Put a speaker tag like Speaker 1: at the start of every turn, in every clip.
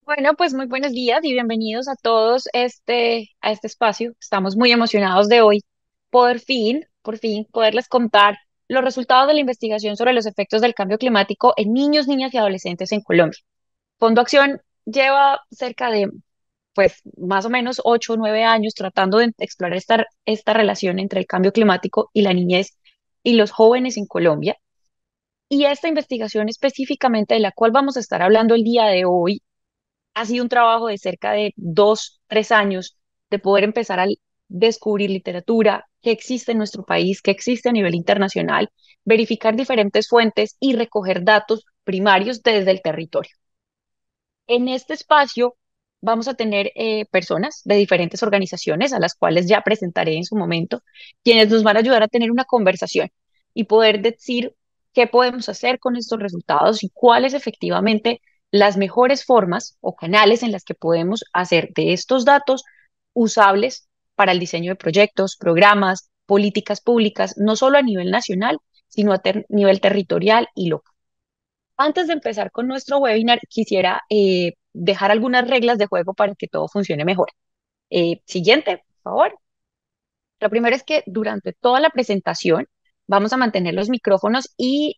Speaker 1: Bueno, pues muy buenos días y bienvenidos a todos a este espacio. Estamos muy emocionados de hoy por fin, poderles contar los resultados de la investigación sobre los efectos del cambio climático en niños, niñas y adolescentes en Colombia. Fondo Acción lleva cerca de, pues, más o menos 8 o 9 años tratando de explorar esta relación entre el cambio climático y la niñez y los jóvenes en Colombia. Y esta investigación específicamente de la cual vamos a estar hablando el día de hoy ha sido un trabajo de cerca de 2, 3 años de poder empezar a descubrir literatura que existe en nuestro país, que existe a nivel internacional, verificar diferentes fuentes y recoger datos primarios desde el territorio. En este espacio vamos a tener personas de diferentes organizaciones a las cuales ya presentaré en su momento, quienes nos van a ayudar a tener una conversación y poder decir qué podemos hacer con estos resultados y cuáles efectivamente las mejores formas o canales en las que podemos hacer de estos datos usables para el diseño de proyectos, programas, políticas públicas, no solo a nivel nacional, sino a nivel territorial y local. Antes de empezar con nuestro webinar, quisiera dejar algunas reglas de juego para que todo funcione mejor. Siguiente, por favor. Lo primero es que durante toda la presentación vamos a mantener los micrófonos y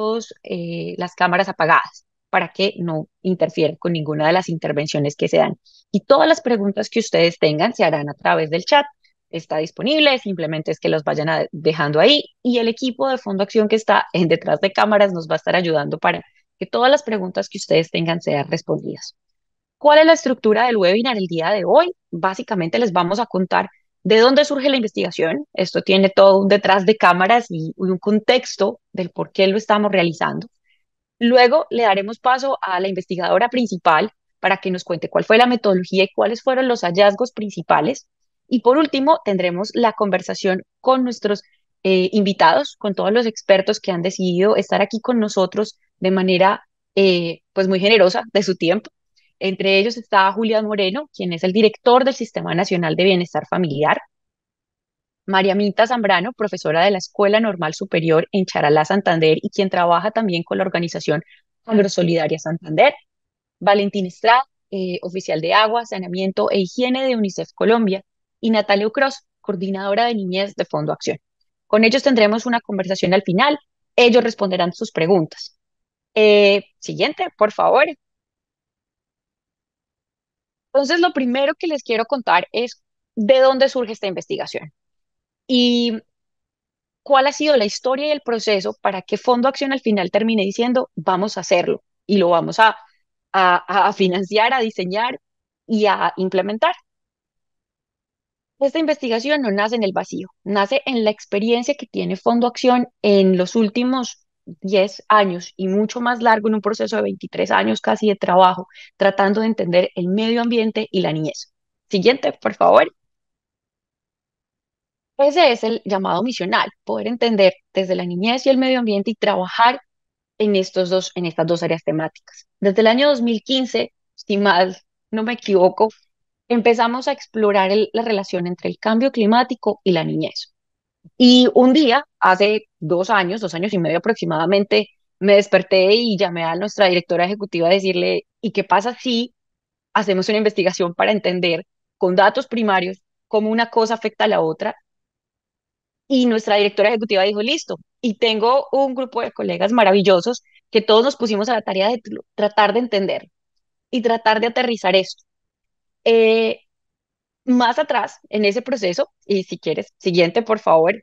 Speaker 1: las cámaras apagadas para que no interfieran con ninguna de las intervenciones que se dan. Y todas las preguntas que ustedes tengan se harán a través del chat. Está disponible, simplemente es que los vayan dejando ahí y el equipo de Fondo Acción que está en detrás de cámaras nos va a estar ayudando para que todas las preguntas que ustedes tengan sean respondidas. ¿Cuál es la estructura del webinar el día de hoy? Básicamente les vamos a contar de dónde surge la investigación. Esto tiene todo un detrás de cámaras y un contexto del por qué lo estamos realizando. Luego le daremos paso a la investigadora principal para que nos cuente cuál fue la metodología y cuáles fueron los hallazgos principales. Y por último, tendremos la conversación con nuestros invitados, con todos los expertos que han decidido estar aquí con nosotros de manera pues muy generosa de su tiempo. Entre ellos está Julián Moreno, quien es el director del Sistema Nacional de Bienestar Familiar, María Minta Zambrano, profesora de la Escuela Normal Superior en Charalá, Santander, y quien trabaja también con la organización Agrosolidaria Santander, Valentín Estrada, oficial de agua, saneamiento e higiene de UNICEF Colombia, y Natalia Ucros, coordinadora de niñez de Fondo Acción. Con ellos tendremos una conversación al final. Ellos responderán sus preguntas. Siguiente, por favor. Entonces, lo primero que les quiero contar es de dónde surge esta investigación y cuál ha sido la historia y el proceso para que Fondo Acción al final termine diciendo, vamos a hacerlo y lo vamos a financiar, a diseñar y a implementar. Esta investigación no nace en el vacío, nace en la experiencia que tiene Fondo Acción en los últimos 10 años y mucho más largo en un proceso de 23 años casi de trabajo, tratando de entender el medio ambiente y la niñez. Siguiente, por favor. Ese es el llamado misional, poder entender desde la niñez y el medio ambiente y trabajar en estas dos áreas temáticas. Desde el año 2015, si mal no me equivoco, empezamos a explorar la relación entre el cambio climático y la niñez. Y un día, hace 2 años, 2 años y medio aproximadamente, me desperté y llamé a nuestra directora ejecutiva a decirle, ¿y qué pasa si hacemos una investigación para entender con datos primarios cómo una cosa afecta a la otra? Y nuestra directora ejecutiva dijo, listo. Y tengo un grupo de colegas maravillosos que todos nos pusimos a la tarea de tratar de entender y tratar de aterrizar esto. Eh, Más atrás, en ese proceso, y si quieres, siguiente, por favor,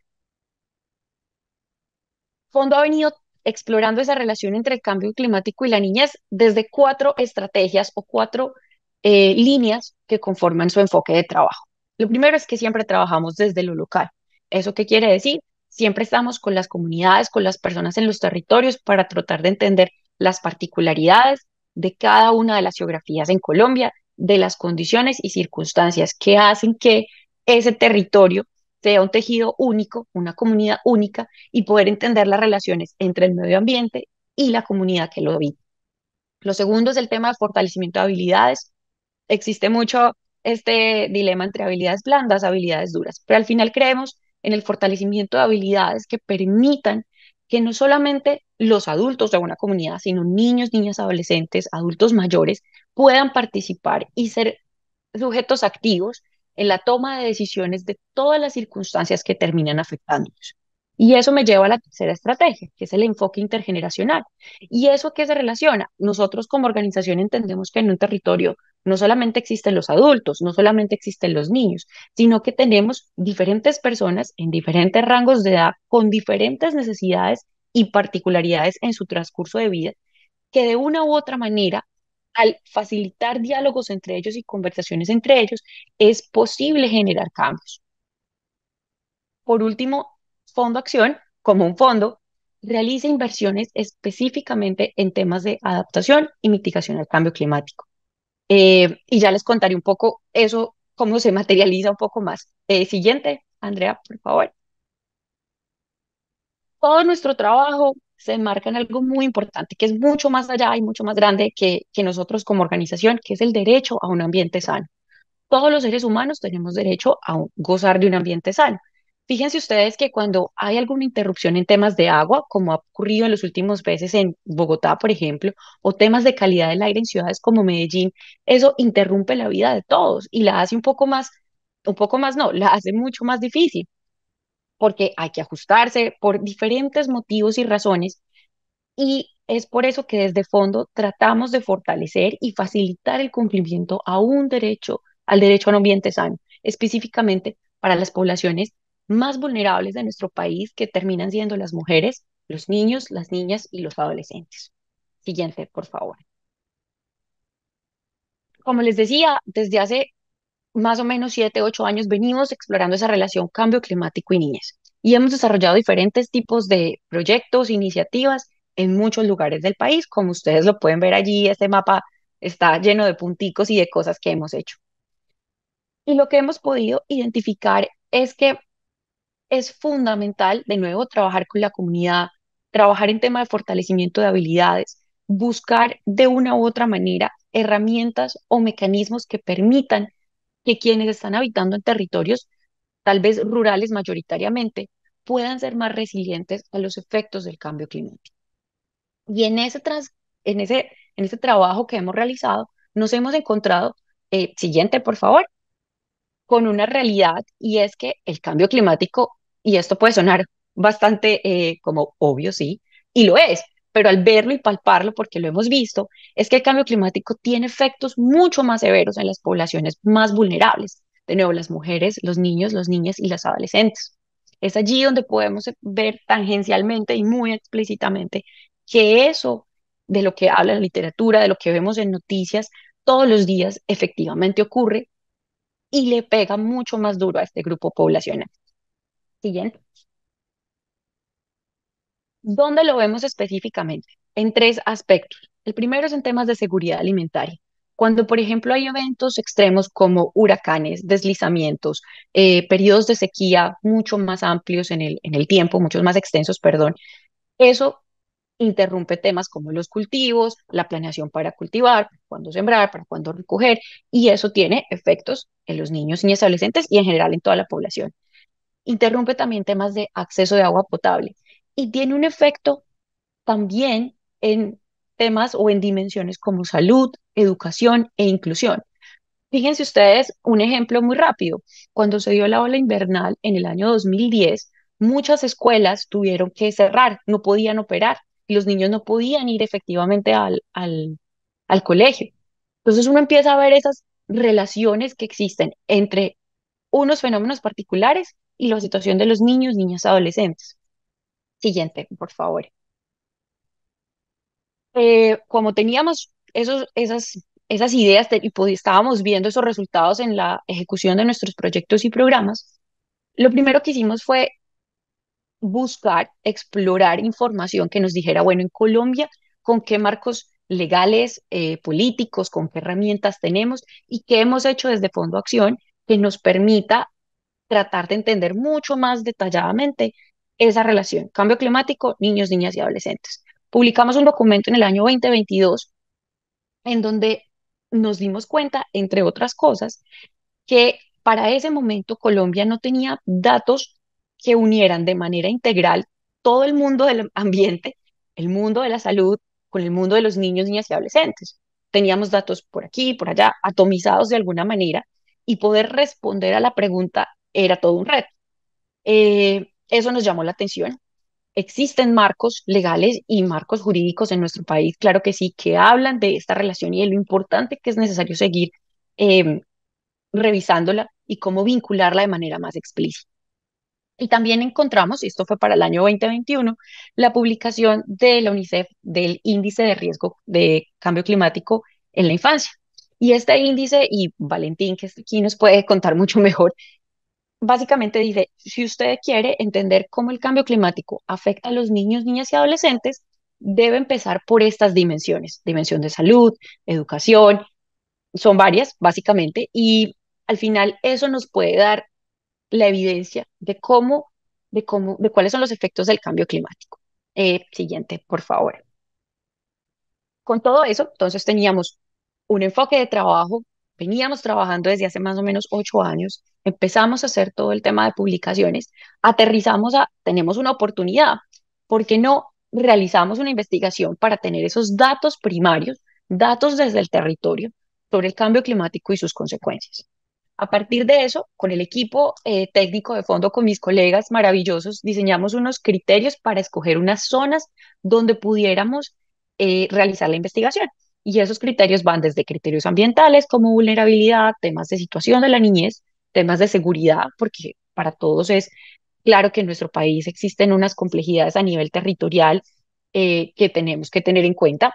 Speaker 1: Fondo ha venido explorando esa relación entre el cambio climático y la niñez desde 4 estrategias o 4 líneas que conforman su enfoque de trabajo. Lo primero es que siempre trabajamos desde lo local. ¿Eso qué quiere decir? Siempre estamos con las comunidades, con las personas en los territorios para tratar de entender las particularidades de cada una de las geografías en Colombia, de las condiciones y circunstancias que hacen que ese territorio sea un tejido único, una comunidad única y poder entender las relaciones entre el medio ambiente y la comunidad que lo habita. Lo segundo es el tema de fortalecimiento de habilidades. Existe mucho este dilema entre habilidades blandas, habilidades duras, pero al final creemos en el fortalecimiento de habilidades que permitan que no solamente los adultos de una comunidad, sino niños, niñas, adolescentes, adultos mayores, puedan participar y ser sujetos activos en la toma de decisiones de todas las circunstancias que terminan afectándolos. Y eso me lleva a la tercera estrategia, que es el enfoque intergeneracional. ¿Y eso a qué se relaciona? Nosotros como organización entendemos que en un territorio no solamente existen los adultos, no solamente existen los niños, sino que tenemos diferentes personas en diferentes rangos de edad con diferentes necesidades y particularidades en su transcurso de vida que de una u otra manera, al facilitar diálogos entre ellos y conversaciones entre ellos, es posible generar cambios. Por último, Fondo Acción, como un fondo, realiza inversiones específicamente en temas de adaptación y mitigación al cambio climático. Y ya les contaré un poco eso, cómo se materializa un poco más. Siguiente, Andrea, por favor. Todo nuestro trabajo se enmarca en algo muy importante, que es mucho más allá y mucho más grande que nosotros como organización, que es el derecho a un ambiente sano. Todos los seres humanos tenemos derecho a gozar de un ambiente sano. Fíjense ustedes que cuando hay alguna interrupción en temas de agua, como ha ocurrido en los últimos meses en Bogotá, por ejemplo, o temas de calidad del aire en ciudades como Medellín, eso interrumpe la vida de todos y la hace un poco más no, la hace mucho más difícil porque hay que ajustarse por diferentes motivos y razones y es por eso que desde fondo tratamos de fortalecer y facilitar el cumplimiento a un derecho, al derecho a un ambiente sano, específicamente para las poblaciones más vulnerables de nuestro país, que terminan siendo las mujeres, los niños, las niñas y los adolescentes. Siguiente, por favor. Como les decía, desde hace más o menos 7, 8 años venimos explorando esa relación cambio climático y niñez. Y hemos desarrollado diferentes tipos de proyectos, iniciativas en muchos lugares del país. Como ustedes lo pueden ver allí, este mapa está lleno de punticos y de cosas que hemos hecho. Y lo que hemos podido identificar es que es fundamental, de nuevo, trabajar con la comunidad, trabajar en tema de fortalecimiento de habilidades, buscar de una u otra manera herramientas o mecanismos que permitan que quienes están habitando en territorios, tal vez rurales mayoritariamente, puedan ser más resilientes a los efectos del cambio climático. Y en ese trabajo que hemos realizado, nos hemos encontrado, siguiente, por favor, con una realidad y es que el cambio climático, y esto puede sonar bastante como obvio, sí, y lo es, pero al verlo y palparlo, porque lo hemos visto, es que el cambio climático tiene efectos mucho más severos en las poblaciones más vulnerables, de nuevo, las mujeres, los niños, las niñas y las adolescentes. Es allí donde podemos ver tangencialmente y muy explícitamente que eso de lo que habla la literatura, de lo que vemos en noticias todos los días, efectivamente ocurre y le pega mucho más duro a este grupo poblacional. Siguiente. ¿Dónde lo vemos específicamente? En tres aspectos. El primero es en temas de seguridad alimentaria. Cuando, por ejemplo, hay eventos extremos como huracanes, deslizamientos, periodos de sequía mucho más amplios en el tiempo, muchos más extensos, perdón, eso interrumpe temas como los cultivos, la planeación para cultivar, para cuándo sembrar, para cuándo recoger, y eso tiene efectos en los niños, niñas y adolescentes y en general en toda la población. Interrumpe también temas de acceso de agua potable y tiene un efecto también en temas o en dimensiones como salud, educación e inclusión. Fíjense ustedes un ejemplo muy rápido. Cuando se dio la ola invernal en el año 2010, muchas escuelas tuvieron que cerrar, no podían operar y los niños no podían ir efectivamente al colegio. Entonces uno empieza a ver esas relaciones que existen entre unos fenómenos particulares y la situación de los niños, niñas, adolescentes. Siguiente, por favor. Como teníamos esas ideas estábamos viendo esos resultados en la ejecución de nuestros proyectos y programas, lo primero que hicimos fue buscar, explorar información que nos dijera, bueno, en Colombia, con qué marcos legales, políticos, con qué herramientas tenemos y qué hemos hecho desde Fondo Acción que nos permita tratar de entender mucho más detalladamente esa relación, cambio climático, niños, niñas y adolescentes. Publicamos un documento en el año 2022 en donde nos dimos cuenta, entre otras cosas, que para ese momento Colombia no tenía datos que unieran de manera integral todo el mundo del ambiente, el mundo de la salud, con el mundo de los niños, niñas y adolescentes. teníamos datos por aquí, por allá, atomizados de alguna manera, y poder responder a la pregunta era todo un reto. Eso nos llamó la atención. Existen marcos legales y marcos jurídicos en nuestro país, claro que sí, que hablan de esta relación y de lo importante que es necesario seguir eh, revisándola y cómo vincularla de manera más explícita. Y también encontramos, y esto fue para el año 2021, la publicación de la UNICEF del índice de riesgo de cambio climático en la infancia. Y este índice, y Valentín, que está aquí, nos puede contar mucho mejor, básicamente dice, si usted quiere entender cómo el cambio climático afecta a los niños, niñas y adolescentes, debe empezar por estas dimensiones, dimensión de salud, educación, son varias, básicamente, y al final eso nos puede dar la evidencia de cuáles son los efectos del cambio climático. Siguiente, por favor. Con todo eso, entonces teníamos un enfoque de trabajo, veníamos trabajando desde hace más o menos 8 años, empezamos a hacer todo el tema de publicaciones, aterrizamos tenemos una oportunidad, ¿por qué no realizamos una investigación para tener esos datos primarios, datos desde el territorio sobre el cambio climático y sus consecuencias? A partir de eso, con el equipo técnico de fondo, con mis colegas maravillosos, diseñamos unos criterios para escoger unas zonas donde pudiéramos realizar la investigación. Y esos criterios van desde criterios ambientales como vulnerabilidad, temas de situación de la niñez, temas de seguridad, porque para todos es claro que en nuestro país existen unas complejidades a nivel territorial que tenemos que tener en cuenta.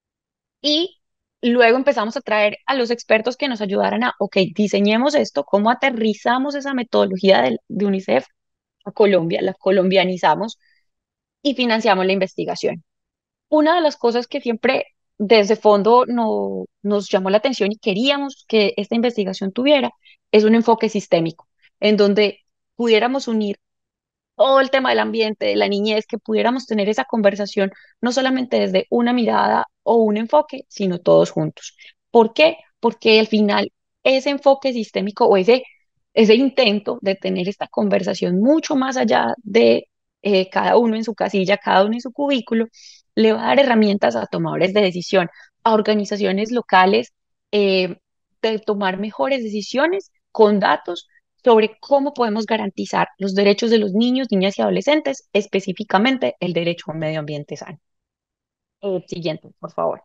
Speaker 1: Y luego empezamos a traer a los expertos que nos ayudaran a, ok, diseñemos esto, cómo aterrizamos esa metodología de UNICEF a Colombia, la colombianizamos y financiamos la investigación. Una de las cosas que siempre desde fondo nos llamó la atención y queríamos que esta investigación tuviera es un enfoque sistémico, en donde pudiéramos unir todo el tema del ambiente, de la niñez, que pudiéramos tener esa conversación no solamente desde una mirada o un enfoque, sino todos juntos. ¿Por qué? Porque al final ese enfoque sistémico o ese intento de tener esta conversación mucho más allá de cada uno en su casilla, cada uno en su cubículo, le va a dar herramientas a tomadores de decisión, a organizaciones locales, de tomar mejores decisiones con datos sobre cómo podemos garantizar los derechos de los niños, niñas y adolescentes, específicamente el derecho a un medio ambiente sano. Siguiente, por favor.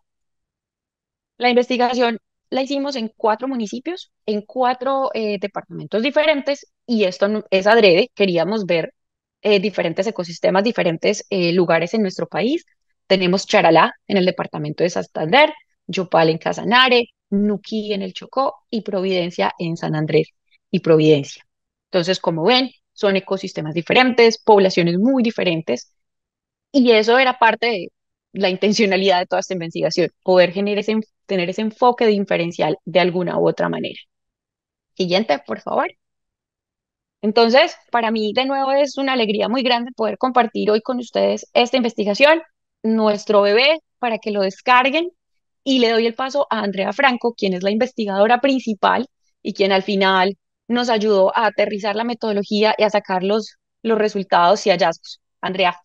Speaker 1: La investigación la hicimos en 4 municipios, en 4 departamentos diferentes, y esto es adrede. Queríamos ver diferentes ecosistemas, diferentes lugares en nuestro país. Tenemos Charalá en el departamento de Santander, Yopal en Casanare, Nuquí en el Chocó y Providencia en San Andrés y Providencia. Entonces, como ven, son ecosistemas diferentes, poblaciones muy diferentes, y eso era parte de la intencionalidad de toda esta investigación, poder tener ese enfoque diferencial de alguna u otra manera. Siguiente, por favor. Entonces, para mí, de nuevo, es una alegría muy grande poder compartir hoy con ustedes esta investigación, nuestro bebé, para que lo descarguen. Y le doy el paso a Andrea Franco, quien es la investigadora principal y quien al final nos ayudó a aterrizar la metodología y a sacar los resultados y hallazgos. Andrea.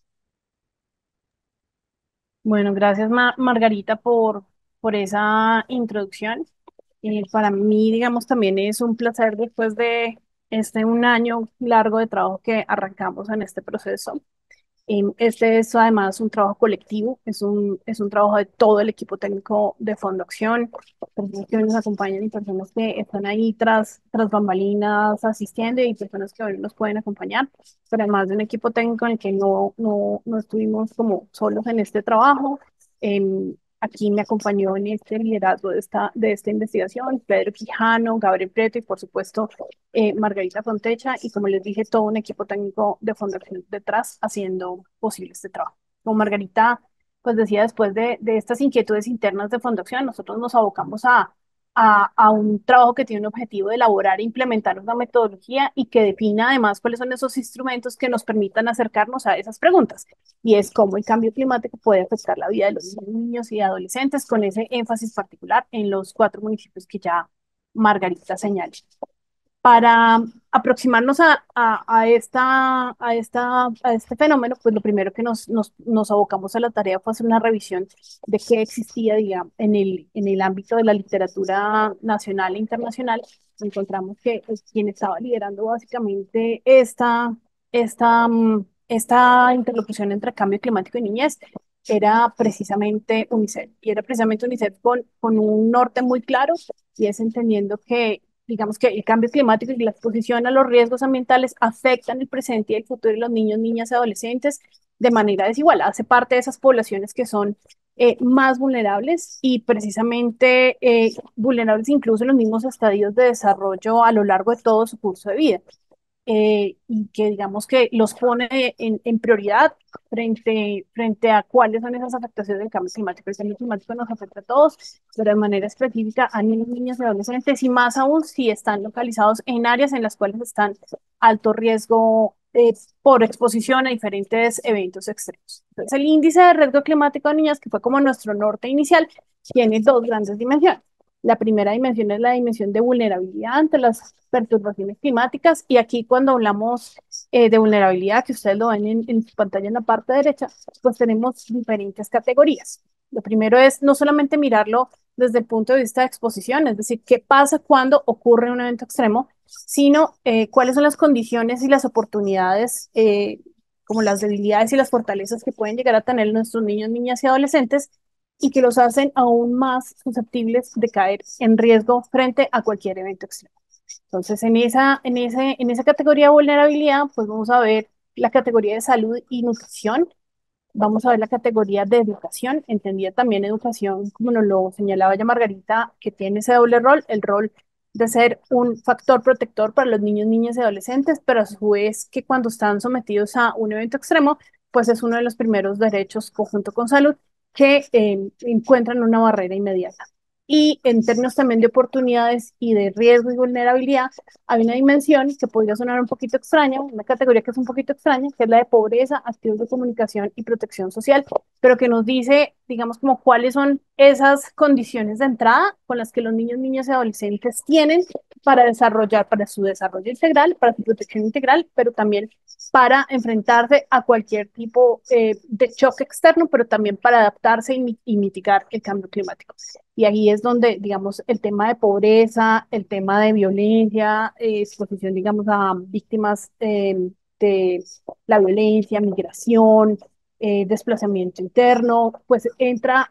Speaker 2: Bueno, gracias Margarita por esa introducción. Para mí, digamos, también es un placer después de un año largo de trabajo que arrancamos en este proceso. Este es además un trabajo colectivo, es un trabajo de todo el equipo técnico de Fondo Acción, personas que hoy nos acompañan y personas que están ahí tras bambalinas asistiendo y personas que hoy nos pueden acompañar, pero además de un equipo técnico en el que no estuvimos como solos en este trabajo. Aquí me acompañó en este liderazgo de esta investigación Pedro Quijano, Gabriel Preto y por supuesto Margarita Fontecha, y como les dije, todo un equipo técnico de Fundación detrás haciendo posible este trabajo. Como Margarita pues decía, después de estas inquietudes internas de Fundación, nosotros nos abocamos a un trabajo que tiene un objetivo de elaborar e implementar una metodología y que defina además cuáles son esos instrumentos que nos permitan acercarnos a esas preguntas. Y es cómo el cambio climático puede afectar la vida de los niños y adolescentes, con ese énfasis particular en los 4 municipios que ya Margarita señaló. Para aproximarnos a este fenómeno, pues lo primero que nos abocamos a la tarea fue hacer una revisión de qué existía, digamos, en el ámbito de la literatura nacional e internacional. Encontramos que quien estaba liderando básicamente esta interlocución entre cambio climático y niñez era precisamente UNICEF. Y era precisamente UNICEF con un norte muy claro, y es entendiendo que digamos que el cambio climático y la exposición a los riesgos ambientales afectan el presente y el futuro de los niños, niñas y adolescentes de manera desigual. Hace parte de esas poblaciones que son más vulnerables y precisamente vulnerables incluso en los mismos estadios de desarrollo a lo largo de todo su curso de vida, y que digamos que los pone en prioridad frente a cuáles son esas afectaciones del cambio climático. El cambio climático nos afecta a todos, pero de manera específica a niños, niñas y adolescentes, y más aún si están localizados en áreas en las cuales están alto riesgo por exposición a diferentes eventos extremos. Entonces, el índice de riesgo climático de niñas, que fue como nuestro norte inicial, tiene dos grandes dimensiones. La primera dimensión es la dimensión de vulnerabilidad ante las perturbaciones climáticas, y aquí cuando hablamos de vulnerabilidad, que ustedes lo ven en su pantalla en la parte derecha, pues tenemos diferentes categorías. Lo primero es no solamente mirarlo desde el punto de vista de exposición, es decir, qué pasa cuando ocurre un evento extremo, sino cuáles son las condiciones y las oportunidades, como las debilidades y las fortalezas que pueden llegar a tener nuestros niños, niñas y adolescentes, y que los hacen aún más susceptibles de caer en riesgo frente a cualquier evento extremo. Entonces, en esa categoría de vulnerabilidad, pues vamos a ver la categoría de salud y nutrición, vamos a ver la categoría de educación, entendida también educación, como nos lo señalaba ya Margarita, que tiene ese doble rol, el rol de ser un factor protector para los niños, niñas y adolescentes, pero a su vez que cuando están sometidos a un evento extremo, pues es uno de los primeros derechos conjunto con salud que encuentran una barrera inmediata. Y en términos también de oportunidades y de riesgo y vulnerabilidad, hay una dimensión que podría sonar un poquito extraña, una categoría que es un poquito extraña, que es la de pobreza, activos de comunicación y protección social, pero que nos dice, digamos, como cuáles son esas condiciones de entrada con las que los niños, niñas y adolescentes tienen para desarrollar, para su desarrollo integral, para su protección integral, pero también para enfrentarse a cualquier tipo de choque externo, pero también para adaptarse y mitigar el cambio climático. Y ahí es donde, digamos, el tema de pobreza, el tema de violencia, exposición, digamos, a víctimas de la violencia, migración, desplazamiento interno, pues entra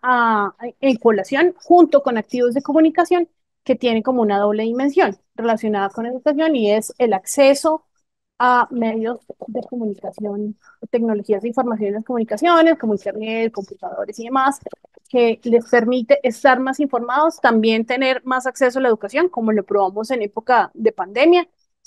Speaker 2: en colación junto con activos de comunicación que tienen como una doble dimensión relacionada con educación, y es el acceso a medios de comunicación, tecnologías de información y las comunicaciones, como Internet, computadores y demás, que les permite estar más informados, también tener más acceso a la educación, como lo probamos en época de pandemia,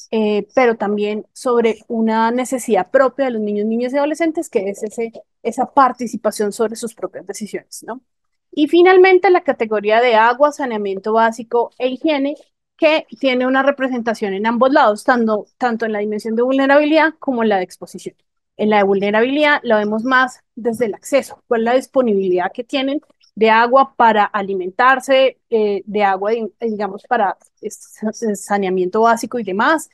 Speaker 2: pero también sobre una necesidad propia de los niños, niñas y adolescentes, que es esa participación sobre sus propias decisiones, ¿no? Y finalmente la categoría de agua, saneamiento básico e higiene, que tiene una representación en ambos lados, tanto en la dimensión de vulnerabilidad como en la de exposición. En la de vulnerabilidad la vemos más desde el acceso, cuál es la disponibilidad que tienen de agua para alimentarse, de agua, digamos, para saneamiento básico y demás,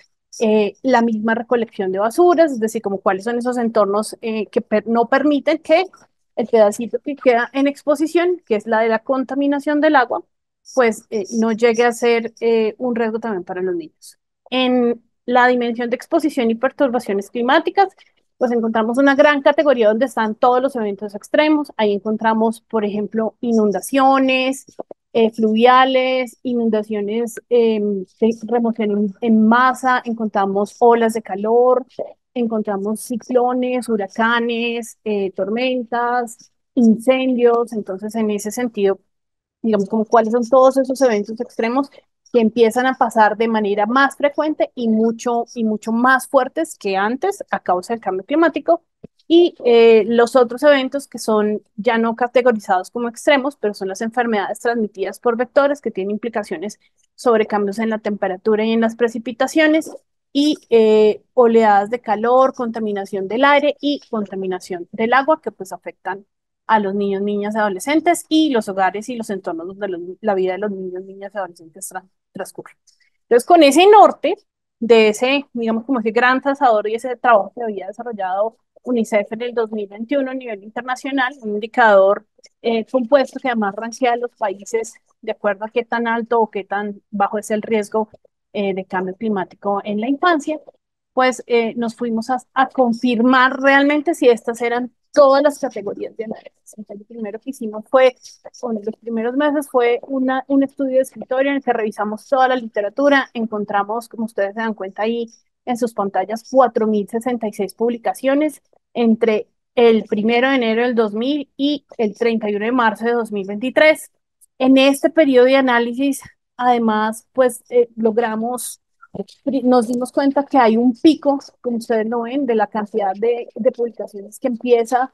Speaker 2: la misma recolección de basuras, es decir, como cuáles son esos entornos que no permiten que el pedacito que queda en exposición, que es la de la contaminación del agua, pues no llegue a ser un riesgo también para los niños. En la dimensión de exposición y perturbaciones climáticas, pues encontramos una gran categoría donde están todos los eventos extremos. Ahí encontramos, por ejemplo, inundaciones fluviales, inundaciones de remoción en masa, encontramos olas de calor, encontramos ciclones, huracanes, tormentas, incendios. Entonces, en ese sentido, digamos, como cuáles son todos esos eventos extremos que empiezan a pasar de manera más frecuente y mucho más fuertes que antes a causa del cambio climático, y los otros eventos que son ya no categorizados como extremos, pero son las enfermedades transmitidas por vectores que tienen implicaciones sobre cambios en la temperatura y en las precipitaciones, y oleadas de calor, contaminación del aire y contaminación del agua, que pues afectan a los niños, niñas, adolescentes y los hogares y los entornos donde la vida de los niños, niñas y adolescentes transcurre. Entonces, con ese norte, digamos, como ese gran trazador y ese trabajo que había desarrollado UNICEF en el 2021 a nivel internacional, un indicador compuesto que además rankea a los países de acuerdo a qué tan alto o qué tan bajo es el riesgo de cambio climático en la infancia, pues nos fuimos a confirmar realmente si estas eran todas las categorías de análisis. Entonces, lo primero que hicimos fue, o en los primeros meses, fue un estudio de escritorio en el que revisamos toda la literatura, encontramos, como ustedes se dan cuenta ahí en sus pantallas, 4.066 publicaciones entre el 1 de enero del 2000 y el 31 de marzo de 2023. En este periodo de análisis, además, pues nos dimos cuenta que hay un pico, como ustedes lo ven, de la cantidad de publicaciones que empieza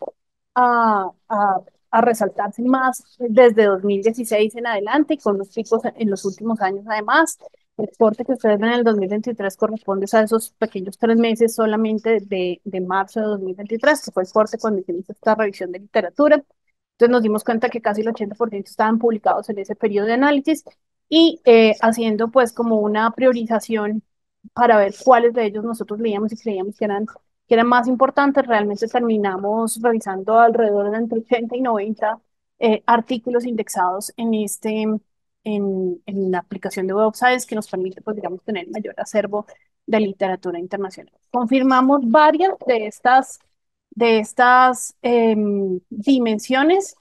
Speaker 2: a resaltarse más desde 2016 en adelante y con los picos en los últimos años además. El corte que ustedes ven en el 2023 corresponde a esos pequeños 3 meses solamente de marzo de 2023, que fue el corte cuando hicimos esta revisión de literatura. Entonces nos dimos cuenta que casi el 80% estaban publicados en ese periodo de análisis y haciendo pues como una priorización para ver cuáles de ellos nosotros leíamos y creíamos que eran más importantes. Realmente terminamos revisando alrededor de entre 80 y 90 artículos indexados en la aplicación de Web of Science que nos permite, pues, digamos, tener mayor acervo de literatura internacional. Confirmamos varias de estas dimensiones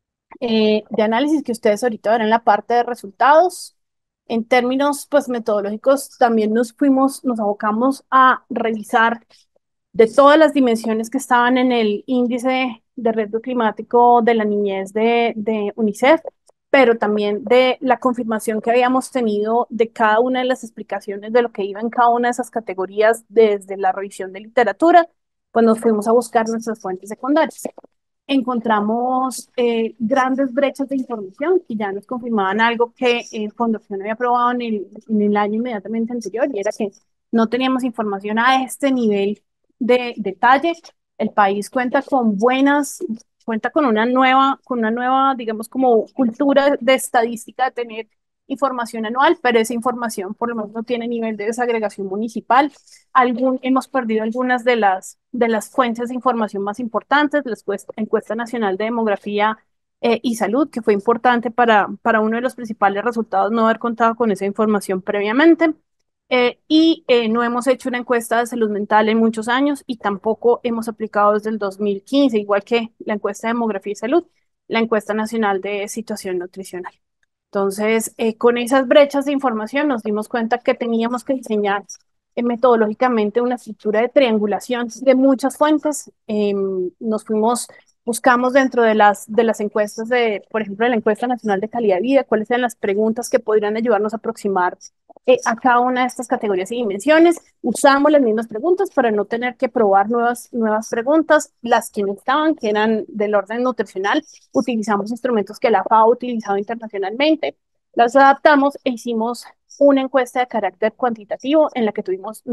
Speaker 2: de análisis que ustedes ahorita verán en la parte de resultados. En términos, pues, metodológicos, también nos abocamos a revisar de todas las dimensiones que estaban en el índice de riesgo climático de la niñez de UNICEF, pero también de la confirmación que habíamos tenido de cada una de las explicaciones de lo que iba en cada una de esas categorías desde la revisión de literatura, pues nos fuimos a buscar nuestras fuentes secundarias. Encontramos grandes brechas de información que ya nos confirmaban algo que Fundación había probado en el año inmediatamente anterior, y era que no teníamos información a este nivel de detalle. El país cuenta con una nueva, digamos, como cultura de estadística de tener información anual, pero esa información por lo menos no tiene nivel de desagregación municipal. Hemos perdido algunas de las fuentes de información más importantes, la encuesta nacional de demografía y salud, que fue importante para uno de los principales resultados no haber contado con esa información previamente. No hemos hecho una encuesta de salud mental en muchos años y tampoco hemos aplicado desde el 2015, igual que la encuesta de demografía y salud, la encuesta nacional de situación nutricional. Entonces, con esas brechas de información nos dimos cuenta que teníamos que diseñar metodológicamente una estructura de triangulación de muchas fuentes. Buscamos dentro de las encuestas por ejemplo, de la encuesta nacional de calidad de vida, cuáles eran las preguntas que podrían ayudarnos a aproximar a cada una de estas categorías y dimensiones. Usamos las mismas preguntas para no tener que probar nuevas preguntas. Las que no estaban, que eran del orden nutricional, utilizamos instrumentos que la FAO ha utilizado internacionalmente. Las adaptamos e hicimos una encuesta de carácter cuantitativo en la que tuvimos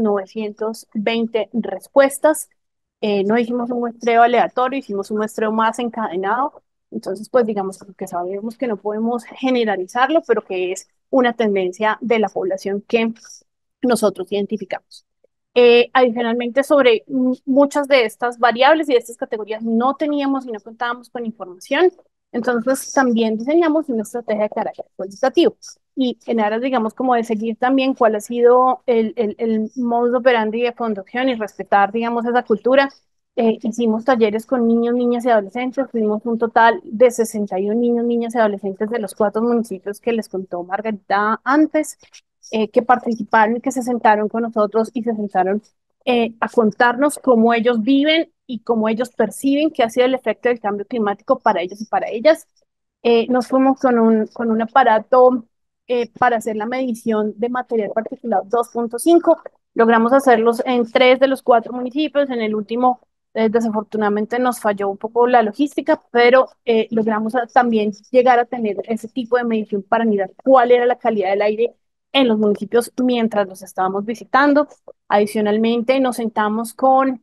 Speaker 2: 920 respuestas. No hicimos un muestreo aleatorio, hicimos un muestreo más encadenado. Entonces, pues, digamos que sabemos que no podemos generalizarlo, pero que es una tendencia de la población que nosotros identificamos. Adicionalmente, sobre muchas de estas variables y de estas categorías no teníamos y no contábamos con información. Entonces, también diseñamos una estrategia de carácter cualitativo. Y en aras, digamos, como de seguir también cuál ha sido el modus operandi de Fundación y respetar, digamos, esa cultura, hicimos talleres con niños, niñas y adolescentes. Tuvimos un total de 61 niños, niñas y adolescentes de los 4 municipios que les contó Margarita antes, que participaron y que se sentaron con nosotros y se sentaron a contarnos cómo ellos viven y cómo ellos perciben que ha sido el efecto del cambio climático para ellos y para ellas. Nos fuimos con un aparato para hacer la medición de material particulado 2.5. Logramos hacerlos en 3 de los 4 municipios. En el último, desafortunadamente, nos falló un poco la logística, pero logramos también llegar a tener ese tipo de medición para mirar cuál era la calidad del aire en los municipios mientras los estábamos visitando. Adicionalmente, nos sentamos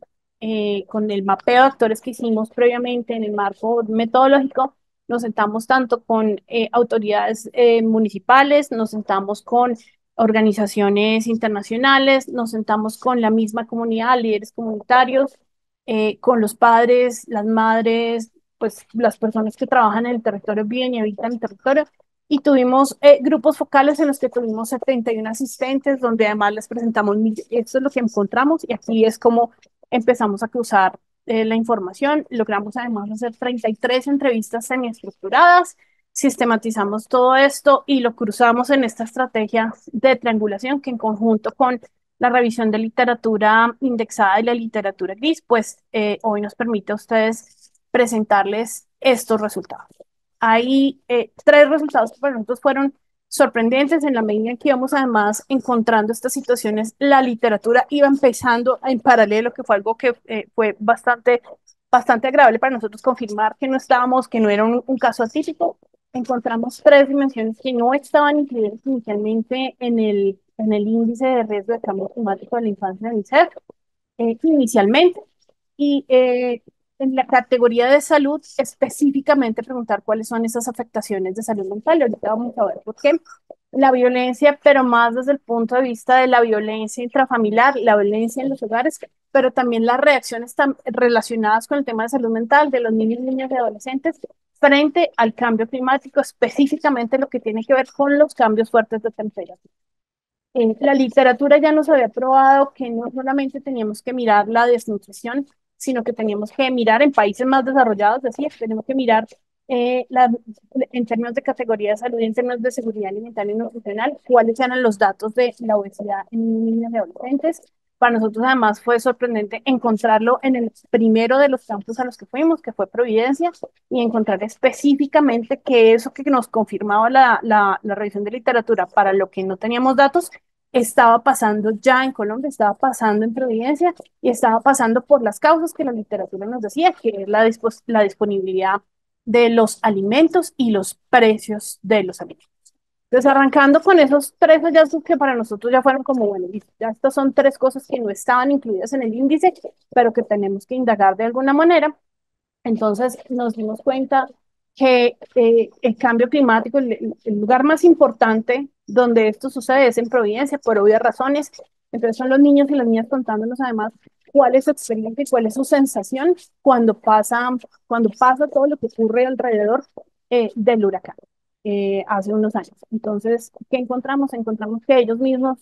Speaker 2: con el mapeo de actores que hicimos previamente en el marco metodológico. Nos sentamos tanto con autoridades municipales, nos sentamos con organizaciones internacionales, nos sentamos con la misma comunidad, líderes comunitarios, con los padres, las madres, pues las personas que trabajan en el territorio, viven y habitan el territorio. Y tuvimos grupos focales en los que tuvimos 71 asistentes, donde además les presentamos, esto es lo que encontramos, y aquí es como empezamos a cruzar la información. Logramos además hacer 33 entrevistas semiestructuradas, sistematizamos todo esto y lo cruzamos en esta estrategia de triangulación que en conjunto con la revisión de literatura indexada y la literatura gris, pues hoy nos permite a ustedes presentarles estos resultados. Hay tres resultados que para nosotros fueron sorprendentes en la medida en que íbamos además encontrando estas situaciones. La literatura iba empezando en paralelo, que fue algo que fue bastante agradable para nosotros confirmar que no estábamos, que no era un caso atípico. Encontramos tres dimensiones que no estaban incluidas inicialmente en el índice de riesgo de cambio climático de la infancia de UNICEF, inicialmente. Y en la categoría de salud, específicamente preguntar cuáles son esas afectaciones de salud mental. Y ahorita vamos a ver por qué. La violencia, pero más desde el punto de vista de la violencia intrafamiliar, la violencia en los hogares, pero también las reacciones relacionadas con el tema de salud mental de los niños, niñas y adolescentes frente al cambio climático, específicamente lo que tiene que ver con los cambios fuertes de temperatura. La literatura ya nos había probado que no solamente teníamos que mirar la desnutrición, sino que teníamos que mirar en países más desarrollados, decía, tenemos que mirar en términos de categoría de salud y en términos de seguridad alimentaria y nutricional, cuáles eran los datos de la obesidad en niños y adolescentes. Para nosotros además fue sorprendente encontrarlo en el primero de los campus a los que fuimos, que fue Providencia, y encontrar específicamente que eso que nos confirmaba la revisión de literatura para lo que no teníamos datos, estaba pasando ya en Colombia, estaba pasando en Providencia y estaba pasando por las causas que la literatura nos decía, que es la disponibilidad de los alimentos y los precios de los alimentos. Entonces, arrancando con esos tres hallazgos que para nosotros ya fueron como, bueno, ya estas son tres cosas que no estaban incluidas en el índice, pero que tenemos que indagar de alguna manera. Entonces nos dimos cuenta que el cambio climático, el lugar más importante donde esto sucede es en Providencia, por obvias razones. Entonces son los niños y las niñas contándonos además cuál es su experiencia y cuál es su sensación cuando pasa todo lo que ocurre alrededor del huracán hace unos años. Entonces, ¿qué encontramos? Encontramos que ellos mismos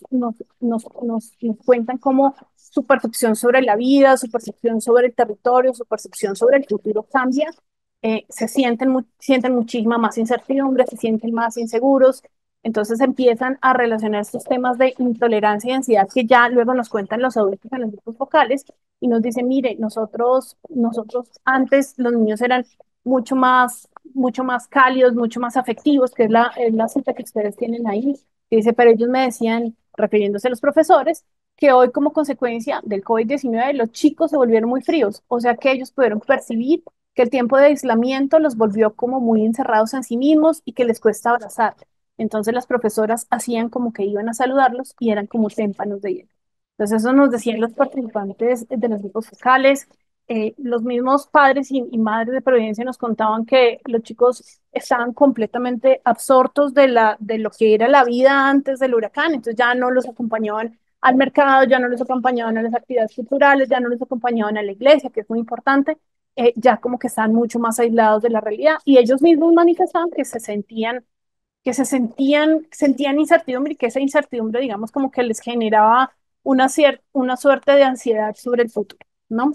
Speaker 2: nos cuentan cómo su percepción sobre la vida, su percepción sobre el territorio, su percepción sobre el futuro cambia. Sienten muchísima más incertidumbre, se sienten más inseguros. Entonces empiezan a relacionar estos temas de intolerancia y ansiedad que ya luego nos cuentan los adultos en los grupos focales y nos dicen, mire, nosotros antes los niños eran mucho más cálidos, mucho más afectivos, que es la cita que ustedes tienen ahí, que dice, pero ellos me decían, refiriéndose a los profesores, que hoy como consecuencia del COVID-19 los chicos se volvieron muy fríos, o sea que ellos pudieron percibir que el tiempo de aislamiento los volvió como muy encerrados en sí mismos y que les cuesta abrazar. Entonces las profesoras hacían como que iban a saludarlos y eran como témpanos de hielo. Entonces eso nos decían los participantes de los grupos focales. Los mismos padres y madres de Providencia nos contaban que los chicos estaban completamente absortos de lo que era la vida antes del huracán, entonces ya no los acompañaban al mercado, ya no los acompañaban a las actividades culturales, ya no los acompañaban a la iglesia, que es muy importante, ya como que están mucho más aislados de la realidad y ellos mismos manifestaban que sentían incertidumbre y que esa incertidumbre, digamos, como que les generaba una suerte de ansiedad sobre el futuro, ¿no?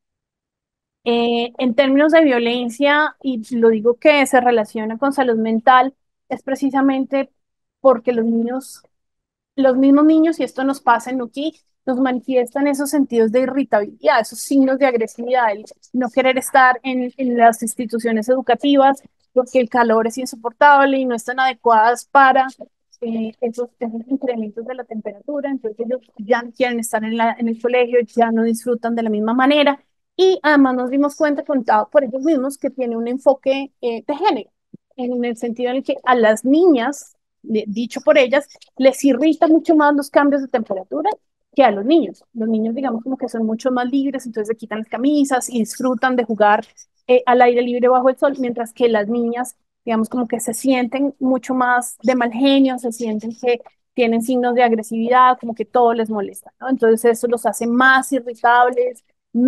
Speaker 2: En términos de violencia, y lo digo que se relaciona con salud mental, es precisamente porque los mismos niños, y esto nos pasa en Nuki, nos manifiestan esos sentidos de irritabilidad, esos signos de agresividad, el no querer estar en las instituciones educativas porque el calor es insoportable y no están adecuadas para esos incrementos de la temperatura, entonces ellos ya no quieren estar en el colegio, ya no disfrutan de la misma manera y además nos dimos cuenta, contado por ellos mismos, que tiene un enfoque de género, en el sentido en el que a las niñas, dicho por ellas, les irrita mucho más los cambios de temperatura que a los niños. Los niños, digamos, como que son mucho más libres, entonces se quitan las camisas y disfrutan de jugar al aire libre bajo el sol, mientras que las niñas, digamos, como que se sienten mucho más de mal genio, se sienten que tienen signos de agresividad, como que todo les molesta, ¿no? Entonces eso los hace más irritables,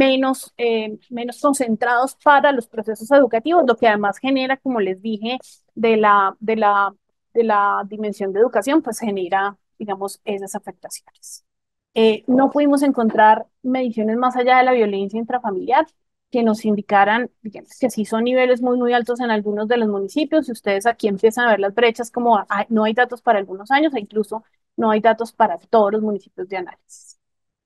Speaker 2: menos concentrados para los procesos educativos, lo que además genera, como les dije, de la dimensión de educación, pues genera, digamos, esas afectaciones. No pudimos encontrar mediciones más allá de la violencia intrafamiliar que nos indicaran, digamos, que sí son niveles muy, muy altos en algunos de los municipios. Y ustedes aquí empiezan a ver las brechas, como no hay datos para algunos años e incluso no hay datos para todos los municipios de análisis.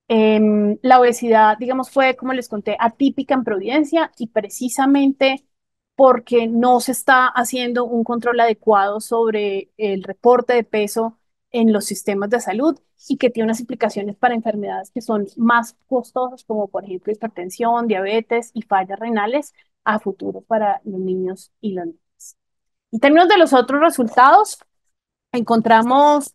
Speaker 2: La obesidad, digamos, fue, como les conté, atípica en Providencia y precisamente porque no se está haciendo un control adecuado sobre el reporte de peso en los sistemas de salud y que tiene unas implicaciones para enfermedades que son más costosas, como por ejemplo hipertensión, diabetes y fallas renales a futuro para los niños y las niñas. En términos de los otros resultados, encontramos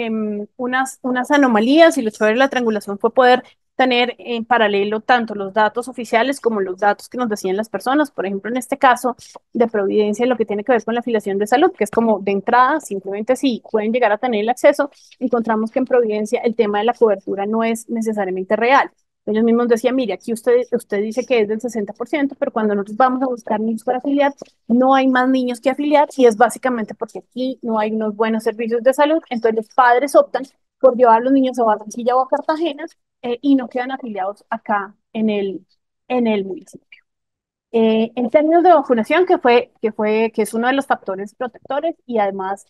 Speaker 2: unas anomalías y lo chévere de la triangulación fue poder tener en paralelo tanto los datos oficiales como los datos que nos decían las personas. Por ejemplo, en este caso de Providencia, lo que tiene que ver con la afiliación de salud, que es como de entrada, simplemente si pueden llegar a tener el acceso, encontramos que en Providencia el tema de la cobertura no es necesariamente real. Ellos mismos decían, mire, aquí usted dice que es del 60%, pero cuando nosotros vamos a buscar niños para afiliar, no hay más niños que afiliar y es básicamente porque aquí no hay unos buenos servicios de salud, entonces los padres optan por llevar a los niños a Barranquilla o a Cartagena y no quedan afiliados acá en el municipio. En términos de vacunación, que es uno de los factores protectores y además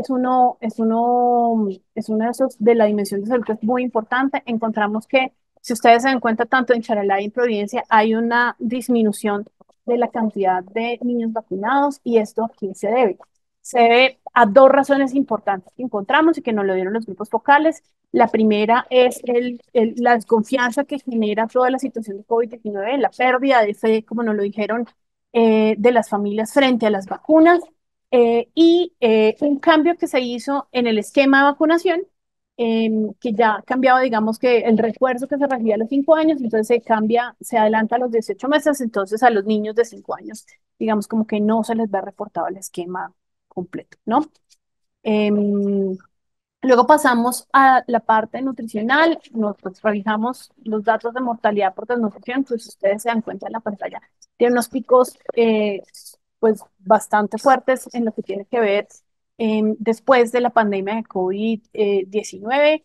Speaker 2: es uno de esos de la dimensión de salud que es muy importante, encontramos que si ustedes se dan cuenta, tanto en Charalá y en Providencia hay una disminución de la cantidad de niños vacunados y esto a quién se debe. Se debe a dos razones importantes que encontramos y que nos lo dieron los grupos focales. La primera es la desconfianza que genera toda la situación de COVID-19, la pérdida de fe, como nos lo dijeron, de las familias frente a las vacunas y un cambio que se hizo en el esquema de vacunación, que ya ha cambiado, digamos que el refuerzo que se recibía a los 5 años, entonces se cambia, se adelanta a los 18 meses, entonces a los niños de 5 años, digamos como que no se les va reportado el esquema completo, ¿no? Em, Luego pasamos a la parte nutricional, nos pues, revisamos los datos de mortalidad por desnutrición, pues ustedes se dan cuenta en la pantalla, tiene unos picos pues bastante fuertes en lo que tiene que ver después de la pandemia de COVID-19,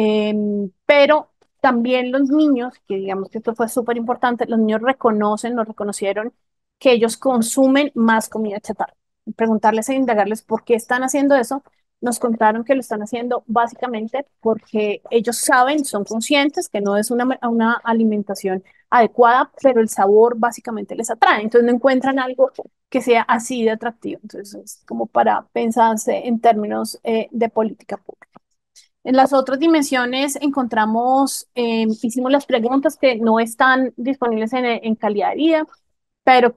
Speaker 2: pero también los niños, que digamos que esto fue súper importante, los niños nos reconocieron que ellos consumen más comida chatarra. Preguntarles e indagarles por qué están haciendo eso, nos contaron que lo están haciendo básicamente porque ellos saben, son conscientes que no es una alimentación adecuada, pero el sabor básicamente les atrae. Entonces no encuentran algo que sea así de atractivo. Entonces es como para pensarse en términos de política pública. En las otras dimensiones encontramos, hicimos las preguntas que no están disponibles en calidad de vida, pero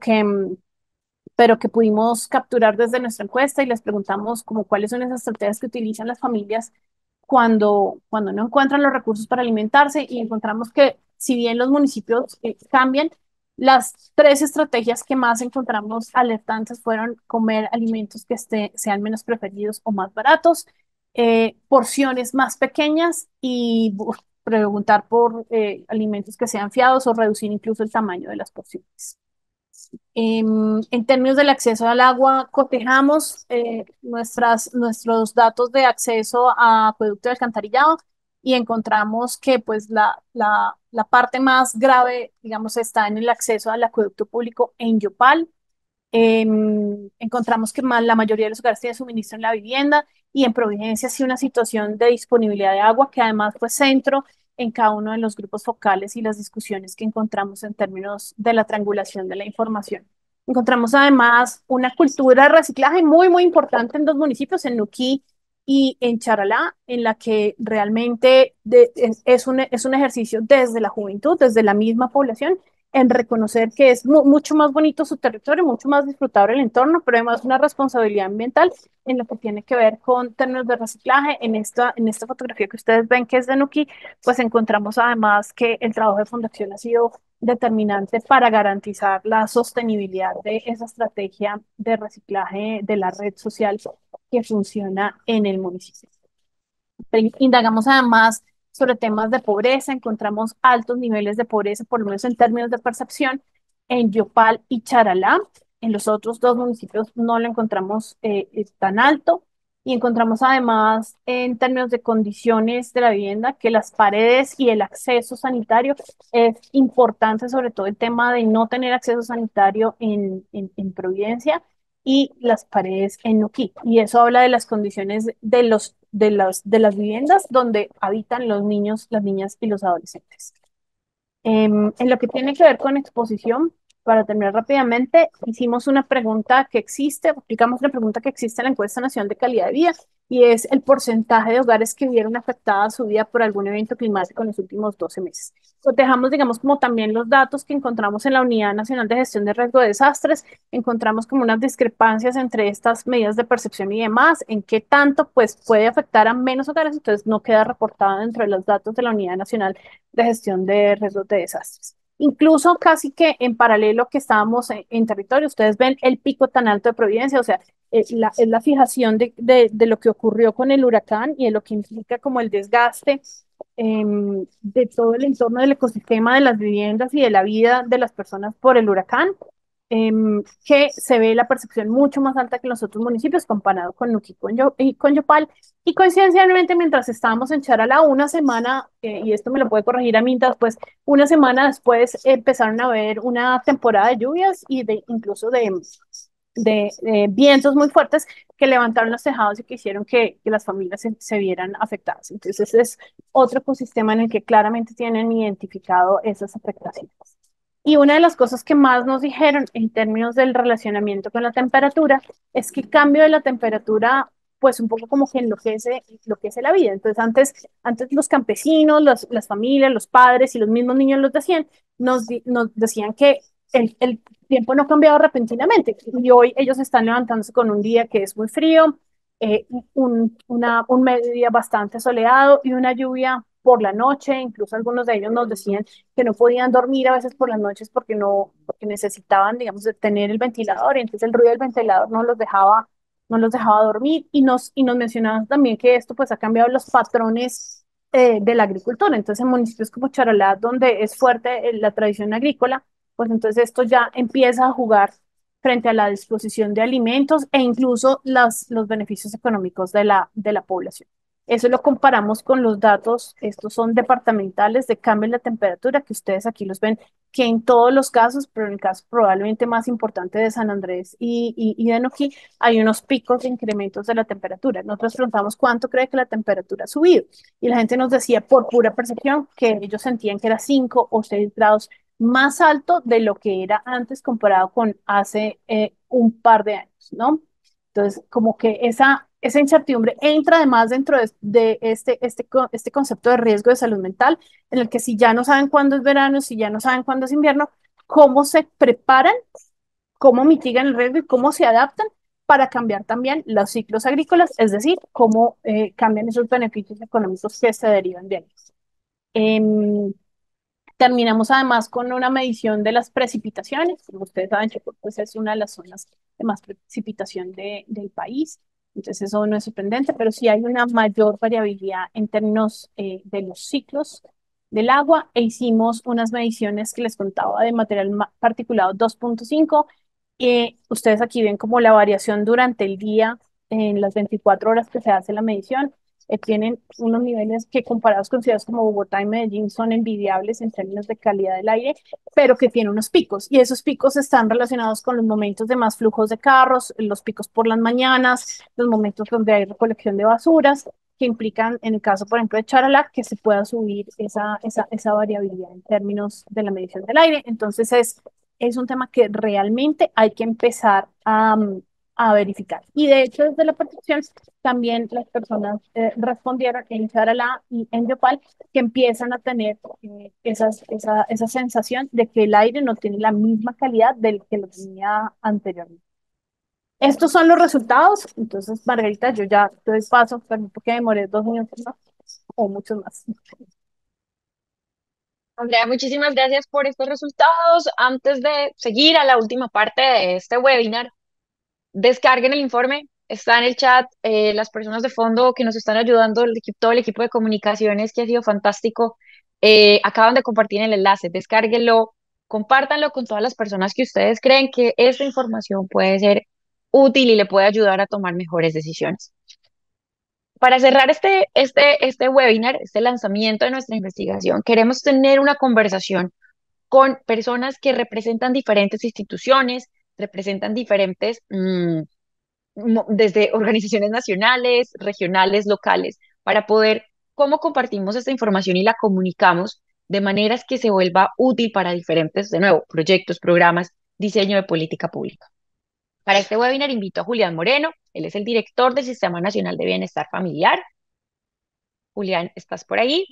Speaker 2: que pudimos capturar desde nuestra encuesta y les preguntamos como cuáles son esas estrategias que utilizan las familias cuando no encuentran los recursos para alimentarse y encontramos que si bien los municipios cambian, las tres estrategias que más encontramos alertantes fueron comer alimentos que sean menos preferidos o más baratos, porciones más pequeñas y preguntar por alimentos que sean fiados o reducir incluso el tamaño de las porciones. En términos del acceso al agua, cotejamos nuestros datos de acceso a acueducto y alcantarillado y encontramos que pues la parte más grave, digamos, está en el acceso al acueducto público en Yopal. Encontramos que la mayoría de los hogares tienen suministro en la vivienda y en Providencia sí una situación de disponibilidad de agua que además fue centro en cada uno de los grupos focales y las discusiones que encontramos en términos de la triangulación de la información. Encontramos además una cultura de reciclaje muy, muy importante en dos municipios, en Nuquí y en Charalá, en la que realmente es un ejercicio desde la juventud, desde la misma población, en reconocer que es mucho más bonito su territorio, mucho más disfrutable el entorno, pero además una responsabilidad ambiental en lo que tiene que ver con términos de reciclaje. En esta fotografía que ustedes ven que es de Nuki, pues encontramos además que el trabajo de fundación ha sido determinante para garantizar la sostenibilidad de esa estrategia de reciclaje de la red social que funciona en el municipio. Indagamos además sobre temas de pobreza, encontramos altos niveles de pobreza, por lo menos en términos de percepción, en Yopal y Charalá. En los otros dos municipios no lo encontramos tan alto. Y encontramos además, en términos de condiciones de la vivienda, que las paredes y el acceso sanitario es importante, sobre todo el tema de no tener acceso sanitario en Providencia y las paredes en Nuquí. Y eso habla de las condiciones de las viviendas donde habitan los niños, las niñas y los adolescentes. En lo que tiene que ver con exposición, para terminar rápidamente, hicimos una pregunta que existe, aplicamos una pregunta que existe en la encuesta nacional de calidad de vida y es el porcentaje de hogares que vieron afectada su vida por algún evento climático en los últimos 12 meses. Cotejamos, digamos, como también los datos que encontramos en la Unidad Nacional de Gestión de Riesgo de Desastres, encontramos como unas discrepancias entre estas medidas de percepción y demás, en qué tanto pues puede afectar a menos hogares, entonces no queda reportado dentro de los datos de la Unidad Nacional de Gestión de Riesgos de Desastres. Incluso casi que en paralelo que estábamos en territorio, ustedes ven el pico tan alto de Providencia, o sea, es la fijación de lo que ocurrió con el huracán y de lo que implica como el desgaste de todo el entorno del ecosistema de las viviendas y de la vida de las personas por el huracán, que se ve la percepción mucho más alta que en los otros municipios comparado con Nuquí y con Yopal. Y coincidencialmente, mientras estábamos en Charalá, una semana, y esto me lo puede corregir a mí después, una semana después empezaron a ver una temporada de lluvias y incluso de vientos muy fuertes que levantaron los tejados y que hicieron que las familias se vieran afectadas. Entonces, ese es otro ecosistema en el que claramente tienen identificado esas afectaciones. Y una de las cosas que más nos dijeron en términos del relacionamiento con la temperatura es que el cambio de la temperatura, pues un poco como que enloquece la vida. Entonces, antes los campesinos, las familias, los padres y los mismos niños los decían, nos decían que el tiempo no cambiaba repentinamente. Y hoy ellos están levantándose con un día que es muy frío, un mediodía bastante soleado y una lluvia por la noche. Incluso algunos de ellos nos decían que no podían dormir a veces por las noches porque necesitaban, digamos, de tener el ventilador y entonces el ruido del ventilador no los dejaba dormir y nos mencionaban también que esto pues ha cambiado los patrones de la agricultura. Entonces en municipios como Charalá, donde es fuerte la tradición agrícola, pues entonces esto ya empieza a jugar frente a la disposición de alimentos e incluso los beneficios económicos de la población. Eso lo comparamos con los datos, estos son departamentales de cambio en la temperatura, que ustedes aquí los ven, que en todos los casos, pero en el caso probablemente más importante de San Andrés y de Noquí, hay unos picos de incrementos de la temperatura. Nosotros preguntamos cuánto cree que la temperatura ha subido y la gente nos decía por pura percepción que ellos sentían que era 5 o 6 grados más alto de lo que era antes comparado con hace un par de años, ¿no? Entonces, como que esa incertidumbre entra además dentro de este concepto de riesgo de salud mental, en el que si ya no saben cuándo es verano, si ya no saben cuándo es invierno, cómo se preparan, cómo mitigan el riesgo y cómo se adaptan para cambiar también los ciclos agrícolas, es decir, cómo cambian esos beneficios económicos que se derivan de ellos. Em, Terminamos además con una medición de las precipitaciones. Como ustedes saben, Chocó pues, es una de las zonas de más precipitación del país. Entonces eso no es sorprendente, pero sí hay una mayor variabilidad en términos de los ciclos del agua e hicimos unas mediciones que les contaba de material particulado 2.5. Ustedes aquí ven como la variación durante el día en las 24 horas que se hace la medición tienen unos niveles que comparados con ciudades como Bogotá y Medellín son envidiables en términos de calidad del aire, pero que tienen unos picos y esos picos están relacionados con los momentos de más flujos de carros, los picos por las mañanas, los momentos donde hay recolección de basuras, que implican, en el caso, por ejemplo, de Charalac, que se pueda subir esa variabilidad en términos de la medición del aire. Entonces, es un tema que realmente hay que empezar a verificar. Y de hecho, desde la percepción, también las personas respondieron en Charalá y en Yopal que empiezan a tener esa sensación de que el aire no tiene la misma calidad del que lo tenía anteriormente. Estos son los resultados. Entonces, Margarita, yo ya te doy paso, perdón porque demoré 2 minutos más o muchos más.
Speaker 1: Andrea, muchísimas gracias por estos resultados. Antes de seguir a la última parte de este webinar, descarguen el informe, está en el chat, las personas de fondo que nos están ayudando, todo el equipo de comunicaciones que ha sido fantástico, acaban de compartir el enlace, descárguenlo, compártanlo con todas las personas que ustedes creen que esta información puede ser útil y le puede ayudar a tomar mejores decisiones. Para cerrar este webinar, este lanzamiento de nuestra investigación, queremos tener una conversación con personas que representan diferentes instituciones, representan diferentes, desde organizaciones nacionales, regionales, locales, para poder cómo compartimos esta información y la comunicamos de maneras que se vuelva útil para diferentes, de nuevo, proyectos, programas, diseño de política pública. Para este webinar invito a Julián Moreno, él es el director del Sistema Nacional de Bienestar Familiar. Julián, ¿estás por ahí?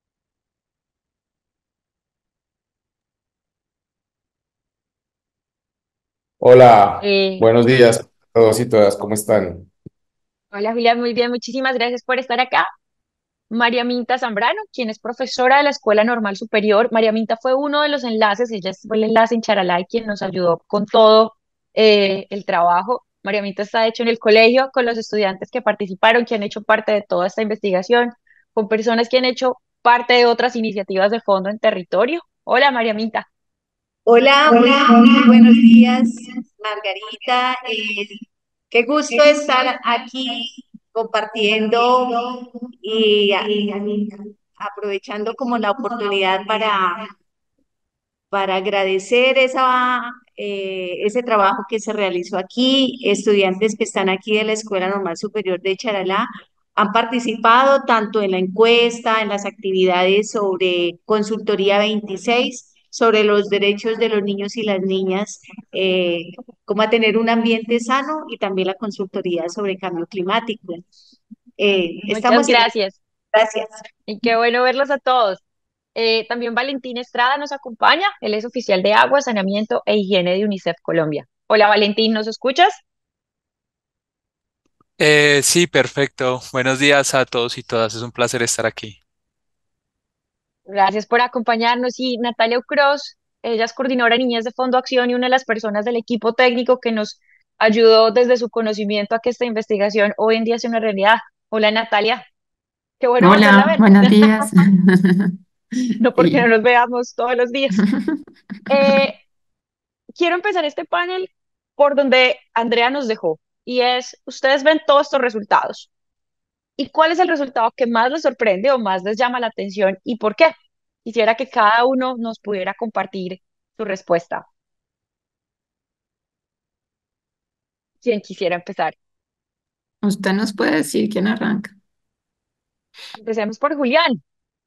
Speaker 3: Hola,
Speaker 1: Eh,
Speaker 3: buenos días a todos y todas, ¿cómo están?
Speaker 1: Hola Julián, muy bien, muchísimas gracias por estar acá. María Minta Zambrano, quien es profesora de la Escuela Normal Superior. María Minta fue uno de los enlaces, ella fue el enlace en Charalá y quien nos ayudó con todo el trabajo. María Minta está hecho en el colegio con los estudiantes que participaron, que han hecho parte de toda esta investigación, con personas que han hecho parte de otras iniciativas de fondo en territorio. Hola María Minta.
Speaker 4: Hola, muy buenos días, Margarita. Qué gusto estar aquí compartiendo y aprovechando como la oportunidad para agradecer ese trabajo que se realizó aquí. Estudiantes que están aquí de la Escuela Normal Superior de Charalá han participado tanto en la encuesta, en las actividades sobre Consultoría 26, sobre los derechos de los niños y las niñas, cómo a tener un ambiente sano y también la consultoría sobre cambio climático.
Speaker 1: Muchas
Speaker 4: Estamos en...
Speaker 1: gracias
Speaker 4: Gracias.
Speaker 1: y qué bueno verlos a todos. También Valentín Estrada nos acompaña, él es oficial de agua, saneamiento e higiene de UNICEF Colombia. Hola Valentín, ¿nos escuchas?
Speaker 5: Sí, perfecto. Buenos días a todos y todas. Es un placer estar aquí.
Speaker 1: Gracias por acompañarnos. Y Natalia Ucros, ella es coordinadora de Niñez de Fondo Acción y una de las personas del equipo técnico que nos ayudó desde su conocimiento a que esta investigación hoy en día sea una realidad. Hola Natalia, qué bueno volverla a
Speaker 6: Hola,
Speaker 1: ver,
Speaker 6: buenos días.
Speaker 1: no porque no
Speaker 6: Sí.
Speaker 1: nos veamos todos los días. Eh, Quiero empezar este panel por donde Andrea nos dejó, y es, ustedes ven todos estos resultados. ¿Y cuál es el resultado que más les sorprende o más les llama la atención y por qué? Quisiera que cada uno nos pudiera compartir su respuesta. ¿Quién quisiera empezar?
Speaker 6: ¿Usted nos puede decir quién arranca?
Speaker 1: Empecemos por Julián.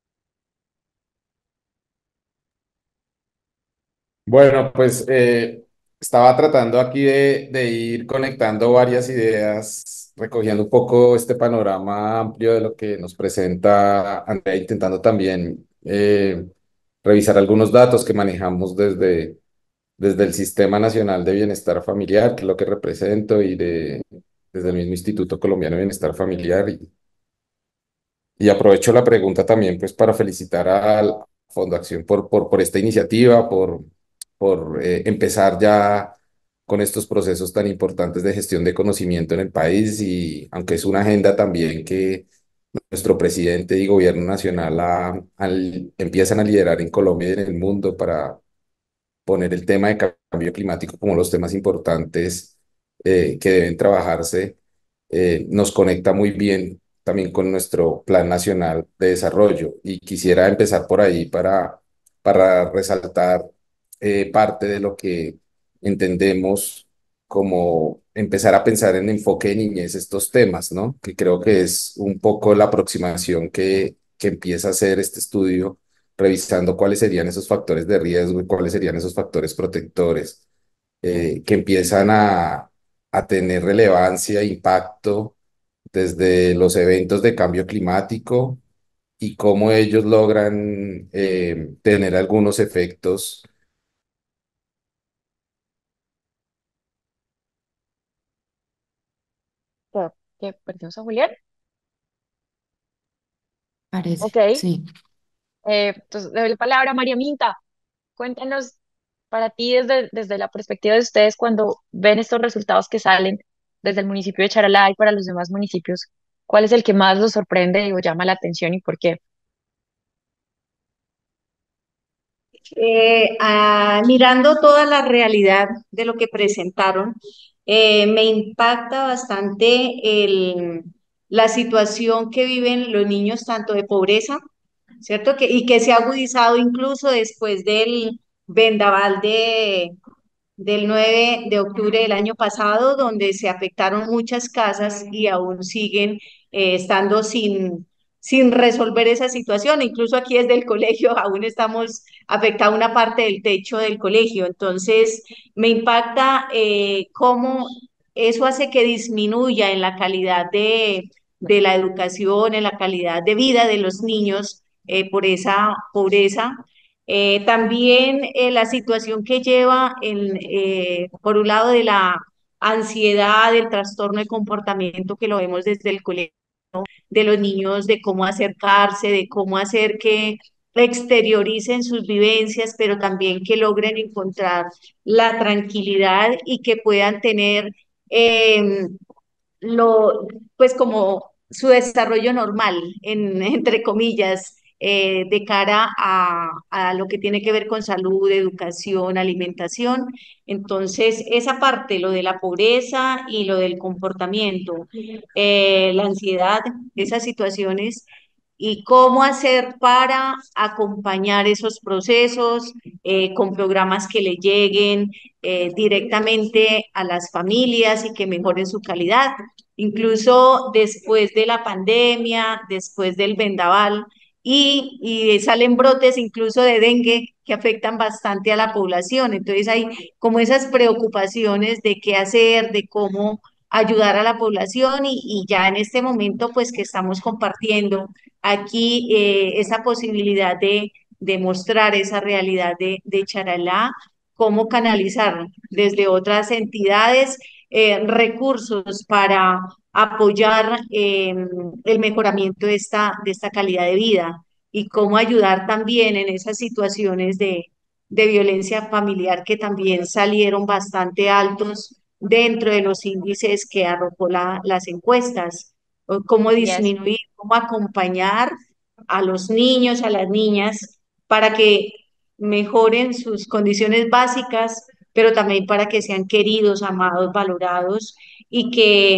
Speaker 3: Bueno, pues estaba tratando aquí de ir conectando varias ideas, recogiendo un poco este panorama amplio de lo que nos presenta Andrea, intentando también revisar algunos datos que manejamos desde el Sistema Nacional de Bienestar Familiar, que es lo que represento, desde el mismo Instituto Colombiano de Bienestar Familiar. Y aprovecho la pregunta también pues para felicitar al Fondo Acción por esta iniciativa, por empezar ya con estos procesos tan importantes de gestión de conocimiento en el país y aunque es una agenda también que nuestro presidente y gobierno nacional empiezan a liderar en Colombia y en el mundo para poner el tema de cambio climático como los temas importantes que deben trabajarse, nos conecta muy bien también con nuestro Plan Nacional de Desarrollo. Y quisiera empezar por ahí para resaltar parte de lo que entendemos como empezar a pensar en enfoque de niñez estos temas, ¿no? Que creo que es un poco la aproximación que empieza a hacer este estudio revisando cuáles serían esos factores de riesgo y cuáles serían esos factores protectores que empiezan a tener relevancia e impacto desde los eventos de cambio climático y cómo ellos logran tener algunos efectos.
Speaker 1: ¿Qué perdimos a Julián? Ok.
Speaker 6: Parece, sí.
Speaker 1: Entonces, le doy la palabra a María Minta. Cuéntanos para ti desde la perspectiva de ustedes cuando ven estos resultados que salen, desde el municipio de Charalá y para los demás municipios, ¿cuál es el que más los sorprende o llama la atención y por qué?
Speaker 4: Mirando toda la realidad de lo que presentaron, me impacta bastante la situación que viven los niños, tanto de pobreza, ¿cierto? Y que se ha agudizado incluso después del vendaval del 9 de octubre del año pasado, donde se afectaron muchas casas y aún siguen estando sin resolver esa situación. Incluso aquí desde el colegio aún estamos afectada una parte del techo del colegio. Entonces, me impacta cómo eso hace que disminuya en la calidad de la educación, en la calidad de vida de los niños por esa pobreza. También la situación que lleva, por un lado, de la ansiedad, del trastorno de comportamiento que lo vemos desde el colegio de los niños, de cómo acercarse, de cómo hacer que exterioricen sus vivencias, pero también que logren encontrar la tranquilidad y que puedan tener eh, lo, pues como su desarrollo normal, entre comillas, de cara a lo que tiene que ver con salud, educación, alimentación. Entonces, esa parte, lo de la pobreza y lo del comportamiento, la ansiedad, esas situaciones, y cómo hacer para acompañar esos procesos con programas que le lleguen directamente a las familias y que mejoren su calidad. Incluso después de la pandemia, después del vendaval, y salen brotes incluso de dengue que afectan bastante a la población. Entonces hay como esas preocupaciones de qué hacer, de cómo ayudar a la población y ya en este momento pues que estamos compartiendo aquí esa posibilidad de mostrar esa realidad de Charalá, cómo canalizar desde otras entidades recursos para apoyar el mejoramiento de esta calidad de vida y cómo ayudar también en esas situaciones de violencia familiar que también salieron bastante altos dentro de los índices que arrojó las encuestas, o cómo
Speaker 1: Yes.
Speaker 4: disminuir, cómo acompañar a los niños, a las niñas, para que mejoren sus condiciones básicas, pero también para que sean queridos, amados, valorados y que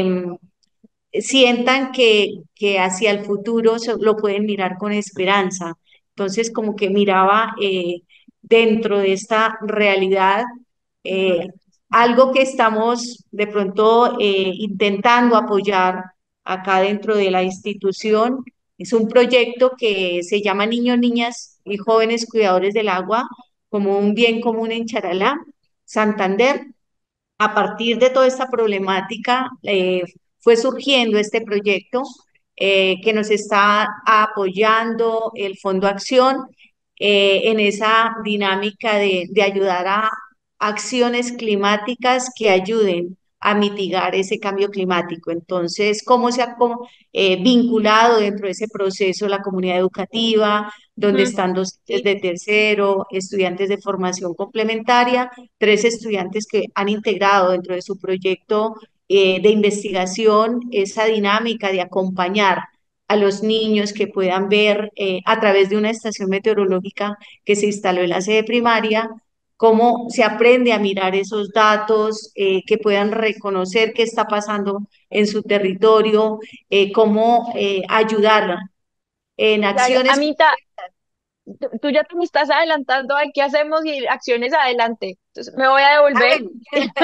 Speaker 4: sientan que hacia el futuro lo pueden mirar con esperanza. Entonces, como que miraba dentro de esta realidad eh, algo que estamos de pronto intentando apoyar acá dentro de la institución. Es un proyecto que se llama Niños, Niñas y Jóvenes Cuidadores del Agua como un bien común en Charalá, Santander. A partir de toda esta problemática, fue surgiendo este proyecto que nos está apoyando el Fondo Acción en esa dinámica de ayudar a acciones climáticas que ayuden a mitigar ese cambio climático. Entonces, ¿cómo se ha vinculado dentro de ese proceso la comunidad educativa, donde
Speaker 1: Ujú.
Speaker 4: están docentes
Speaker 1: Sí.
Speaker 4: de tercero, estudiantes de formación complementaria, tres estudiantes que han integrado dentro de su proyecto de investigación esa dinámica de acompañar a los niños que puedan ver a través de una estación meteorológica que se instaló en la sede primaria, cómo se aprende a mirar esos datos, que puedan reconocer qué está pasando en su territorio, cómo ayudar en
Speaker 1: Claro,
Speaker 4: acciones.
Speaker 1: Amita, tú ya te me estás adelantando a qué hacemos y acciones adelante. Entonces me voy a
Speaker 4: Ah,
Speaker 1: devolver,
Speaker 4: bueno,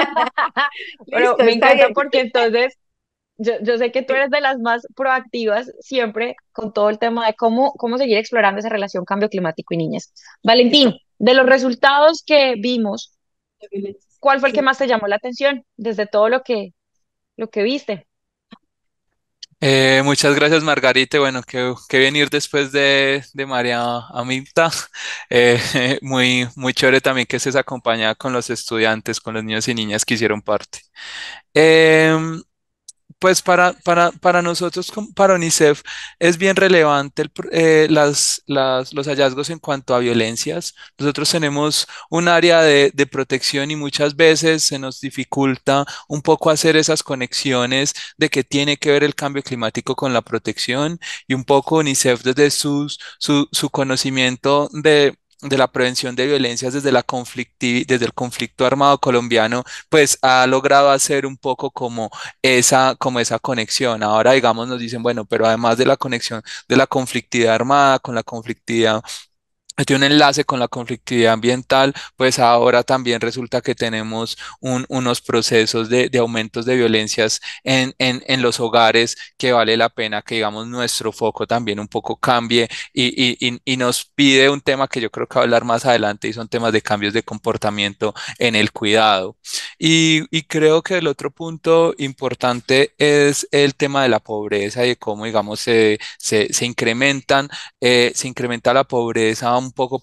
Speaker 1: pero
Speaker 4: listo,
Speaker 1: me
Speaker 4: está
Speaker 1: encanta
Speaker 4: bien.
Speaker 1: porque entonces yo sé que tú eres de las más proactivas siempre con todo el tema de cómo seguir explorando esa relación cambio climático y niñas.
Speaker 4: Listo.
Speaker 1: Valentín, de los resultados que vimos, ¿cuál fue el que
Speaker 4: Sí.
Speaker 1: más te llamó la atención desde todo lo que viste?
Speaker 5: Muchas gracias, Margarita. Bueno, qué venir después de María Amita. Muy chévere también que estés acompañada con los estudiantes, con los niños y niñas que hicieron parte. Em, Pues para nosotros, para UNICEF, es bien relevante los hallazgos en cuanto a violencias. Nosotros tenemos un área de protección y muchas veces se nos dificulta un poco hacer esas conexiones de que tiene que ver el cambio climático con la protección y un poco UNICEF desde su conocimiento de la prevención de violencias desde desde el conflicto armado colombiano, pues ha logrado hacer un poco como esa conexión. Ahora, digamos, nos dicen, bueno, pero además de la conexión de la conflictividad armada con la conflictividad tiene un enlace con la conflictividad ambiental, pues ahora también resulta que tenemos unos procesos de aumentos de violencias en los hogares que vale la pena que, digamos, nuestro foco también un poco cambie y nos pide un tema que yo creo que va a hablar más adelante y son temas de cambios de comportamiento en el cuidado. Y creo que el otro punto importante es el tema de la pobreza y de cómo, digamos, se se incrementa la pobreza un poco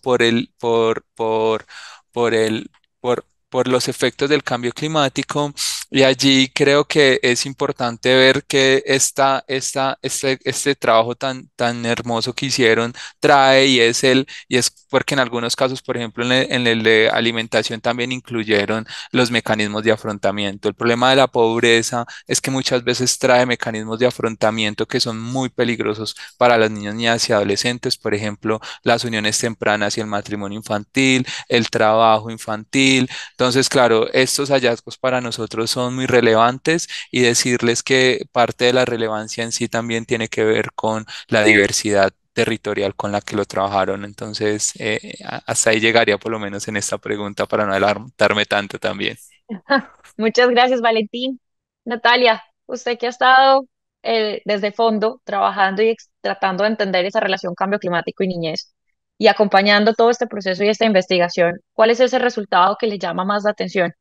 Speaker 5: por por los efectos del cambio climático. Y allí creo que es importante ver que este trabajo tan hermoso que hicieron trae y es porque en algunos casos, por ejemplo, en el de alimentación también incluyeron los mecanismos de afrontamiento. El problema de la pobreza es que muchas veces trae mecanismos de afrontamiento que son muy peligrosos para las niñas, niñas y adolescentes, por ejemplo, las uniones tempranas y el matrimonio infantil, el trabajo infantil. Entonces, claro, estos hallazgos para nosotros son muy relevantes y decirles que parte de la relevancia en sí también tiene que ver con la diversidad territorial con la que lo trabajaron. Entonces, hasta ahí llegaría por lo menos en esta pregunta para no adelantarme tanto también.
Speaker 1: Muchas gracias, Valentín. Natalia, usted que ha estado desde fondo trabajando y tratando de entender esa relación cambio climático y niñez y acompañando todo este proceso y esta investigación, ¿cuál es ese resultado que le llama más la atención?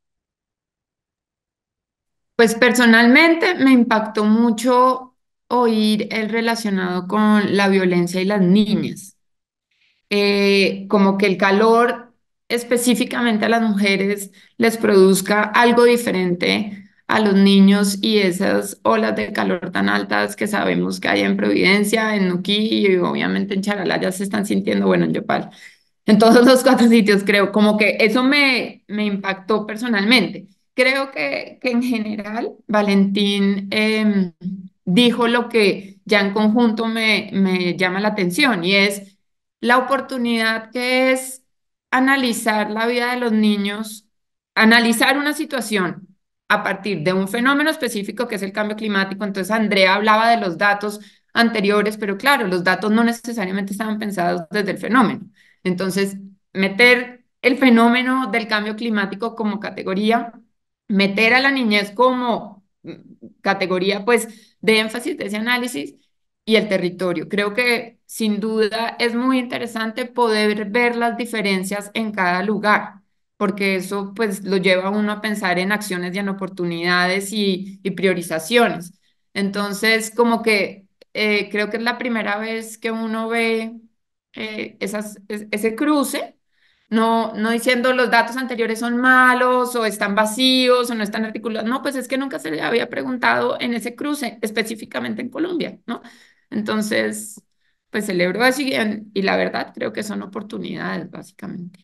Speaker 6: Pues personalmente me impactó mucho oír el relacionado con la violencia y las niñas. Como que el calor específicamente a las mujeres les produzca algo diferente a los niños y esas olas de calor tan altas que sabemos que hay en Providencia, en Nuquí y obviamente en Charalá ya se están sintiendo, bueno, en Yopal, en todos los cuatro sitios, creo, como que eso me impactó personalmente. Creo que en general Valentín dijo lo que ya en conjunto me llama la atención y es la oportunidad que es analizar la vida de los niños, analizar una situación a partir de un fenómeno específico que es el cambio climático. Entonces, Andrea hablaba de los datos anteriores, pero claro, los datos no necesariamente estaban pensados desde el fenómeno. Entonces, meter el fenómeno del cambio climático como categoría, meter a la niñez como categoría, pues, de énfasis de ese análisis y el territorio. Creo que sin duda es muy interesante poder ver las diferencias en cada lugar, porque eso pues lo lleva a uno a pensar en acciones y en oportunidades y priorizaciones. Entonces, como que creo que es la primera vez que uno ve ese cruce. No diciendo los datos anteriores son malos o están vacíos o no están articulados. No, pues es que nunca se le había preguntado en ese cruce, específicamente en Colombia, ¿no? Entonces, pues celebro eso y la verdad creo que son oportunidades, básicamente.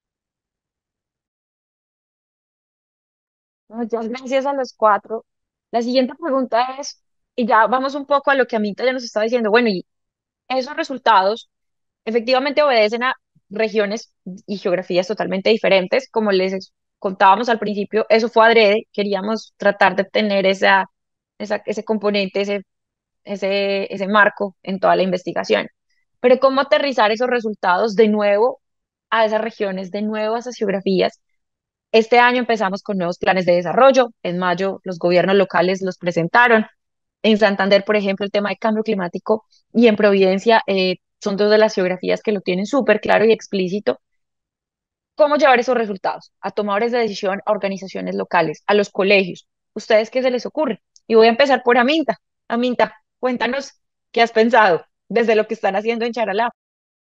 Speaker 1: Muchas gracias a los cuatro. La siguiente pregunta es, y ya vamos un poco a lo que Amita ya nos está diciendo, bueno, y esos resultados efectivamente obedecen a regiones y geografías totalmente diferentes. Como contábamos al principio, eso fue adrede, queríamos tratar de tener ese componente, ese marco en toda la investigación. Pero ¿cómo aterrizar esos resultados de nuevo a esas regiones, de nuevo a esas geografías? Este año empezamos con nuevos planes de desarrollo. En mayo los gobiernos locales los presentaron. En Santander, por ejemplo, el tema de cambio climático y en Providencia son dos de las geografías que lo tienen súper claro y explícito. ¿Cómo llevar esos resultados a tomadores de decisión, a organizaciones locales, a los colegios? ¿Ustedes qué se les ocurre? Y voy a empezar por Aminta. Aminta, cuéntanos qué has pensado desde lo que están haciendo en Charalá.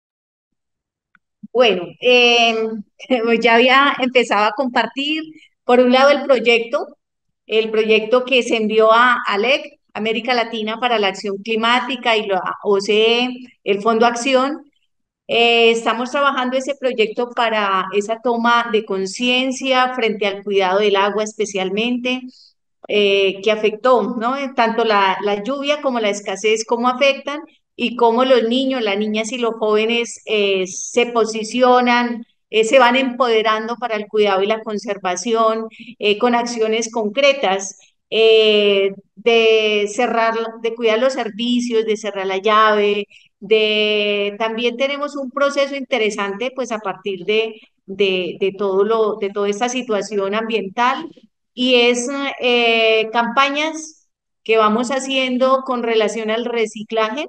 Speaker 4: Bueno, pues ya había empezado a compartir, por un lado, el proyecto. el proyecto que se envió a ALEC, América Latina para la Acción Climática, y la OCE, el Fondo Acción. Estamos trabajando ese proyecto para esa toma de conciencia frente al cuidado del agua especialmente, que afectó, ¿no? Tanto la lluvia como la escasez, cómo afectan y cómo los niños, las niñas y los jóvenes se posicionan, se van empoderando para el cuidado y la conservación con acciones concretas. De cerrar, de cuidar los servicios, de cerrar la llave, también tenemos un proceso interesante, pues a partir de toda esta situación ambiental, y es campañas que vamos haciendo con relación al reciclaje,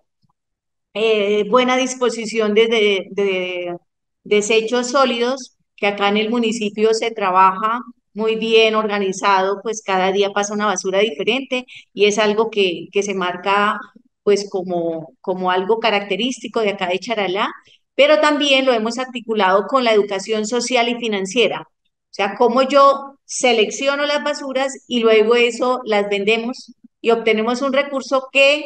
Speaker 4: buena disposición de desechos sólidos, que acá en el municipio se trabaja muy bien organizado, pues cada día pasa una basura diferente y es algo que se marca pues como algo característico de acá de Charalá, pero también lo hemos articulado con la educación social y financiera. O sea, cómo yo selecciono las basuras y luego eso las vendemos y obtenemos un recurso que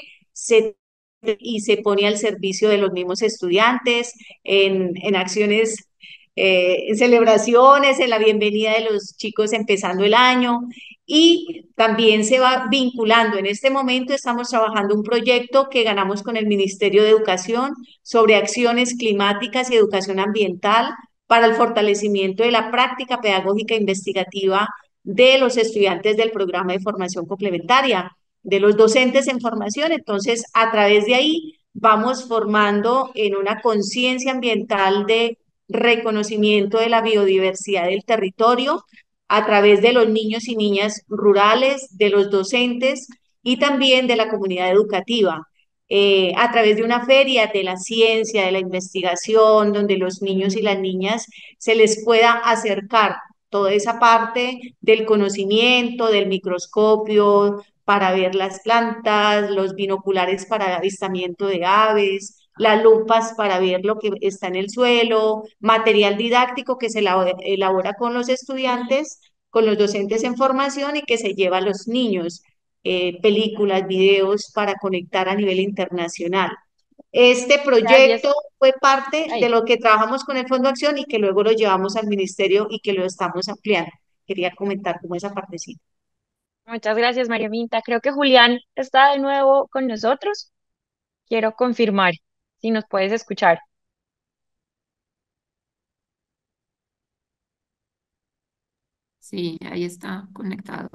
Speaker 4: se pone al servicio de los mismos estudiantes en acciones, en celebraciones, en la bienvenida de los chicos empezando el año, y también se va vinculando. En este momento estamos trabajando un proyecto que ganamos con el Ministerio de Educación sobre acciones climáticas y educación ambiental para el fortalecimiento de la práctica pedagógica e investigativa de los estudiantes del programa de formación complementaria, de los docentes en formación. Entonces, a través de ahí vamos formando en una conciencia ambiental de reconocimiento de la biodiversidad del territorio a través de los niños y niñas rurales, de los docentes y también de la comunidad educativa. A través de una feria de la ciencia, de la investigación, donde los niños y las niñas se les pueda acercar toda esa parte del conocimiento, del microscopio, para ver las plantas, los binoculares para avistamiento de aves, las lupas para ver lo que está en el suelo, material didáctico que se elabora con los estudiantes, con los docentes en formación y que se lleva a los niños, películas, videos para conectar a nivel internacional. Este
Speaker 1: Gracias.
Speaker 4: proyecto fue parte de
Speaker 1: Ay,
Speaker 4: lo que trabajamos con el Fondo Acción y que luego lo llevamos al ministerio y que lo estamos ampliando. Quería comentar como esa partecita.
Speaker 1: muchas gracias, María Minta. Creo que Julián está de nuevo con nosotros. Quiero confirmar si nos puedes escuchar.
Speaker 6: Sí, ahí está conectado.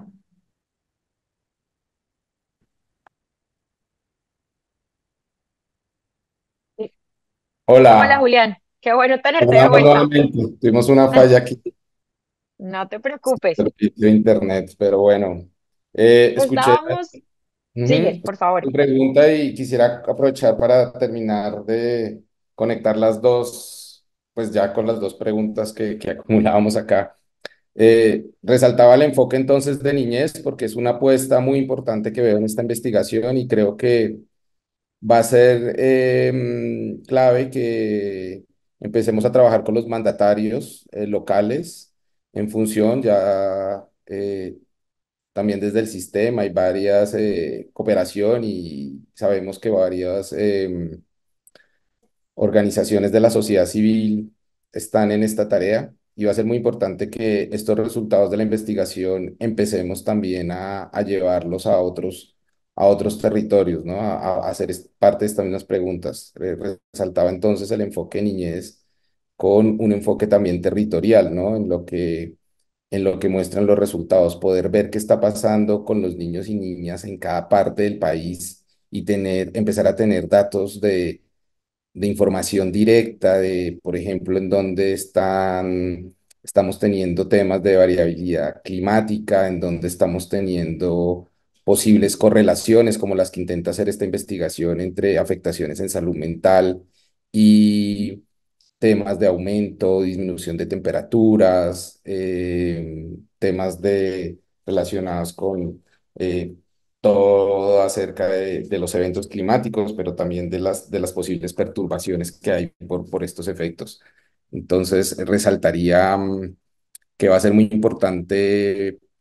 Speaker 1: Hola,
Speaker 3: Hola,
Speaker 1: Julián. Qué bueno tenerte de
Speaker 3: perdón
Speaker 1: vuelta.
Speaker 3: nuevamente. Tuvimos una falla aquí
Speaker 1: No te preocupes.
Speaker 3: servicio de internet, pero bueno, escuché
Speaker 1: Estábamos, sigue,
Speaker 3: ujú,
Speaker 1: por favor.
Speaker 3: tu pregunta y quisiera aprovechar para terminar de conectar las dos, pues ya con las dos preguntas que acumulábamos acá. Resaltaba el enfoque entonces de niñez porque es una apuesta muy importante que veo en esta investigación y creo que va a ser clave que empecemos a trabajar con los mandatarios locales en función ya también desde el sistema hay varias cooperación y sabemos que varias organizaciones de la sociedad civil están en esta tarea y va a ser muy importante que estos resultados de la investigación empecemos también a llevarlos a otros territorios, ¿no? A hacer parte de estas mismas preguntas. Resaltaba entonces el enfoque niñez con un enfoque también territorial, ¿no? En lo que muestran los resultados, poder ver qué está pasando con los niños y niñas en cada parte del país y empezar a tener datos de información directa de, por ejemplo, en dónde estamos teniendo temas de variabilidad climática, en dónde estamos teniendo posibles correlaciones como las que intenta hacer esta investigación entre afectaciones en salud mental y temas de aumento, disminución de temperaturas, temas relacionados con eh, todo acerca de los eventos climáticos, pero también de las posibles perturbaciones que hay por estos efectos. Entonces, resaltaría que va a ser muy importante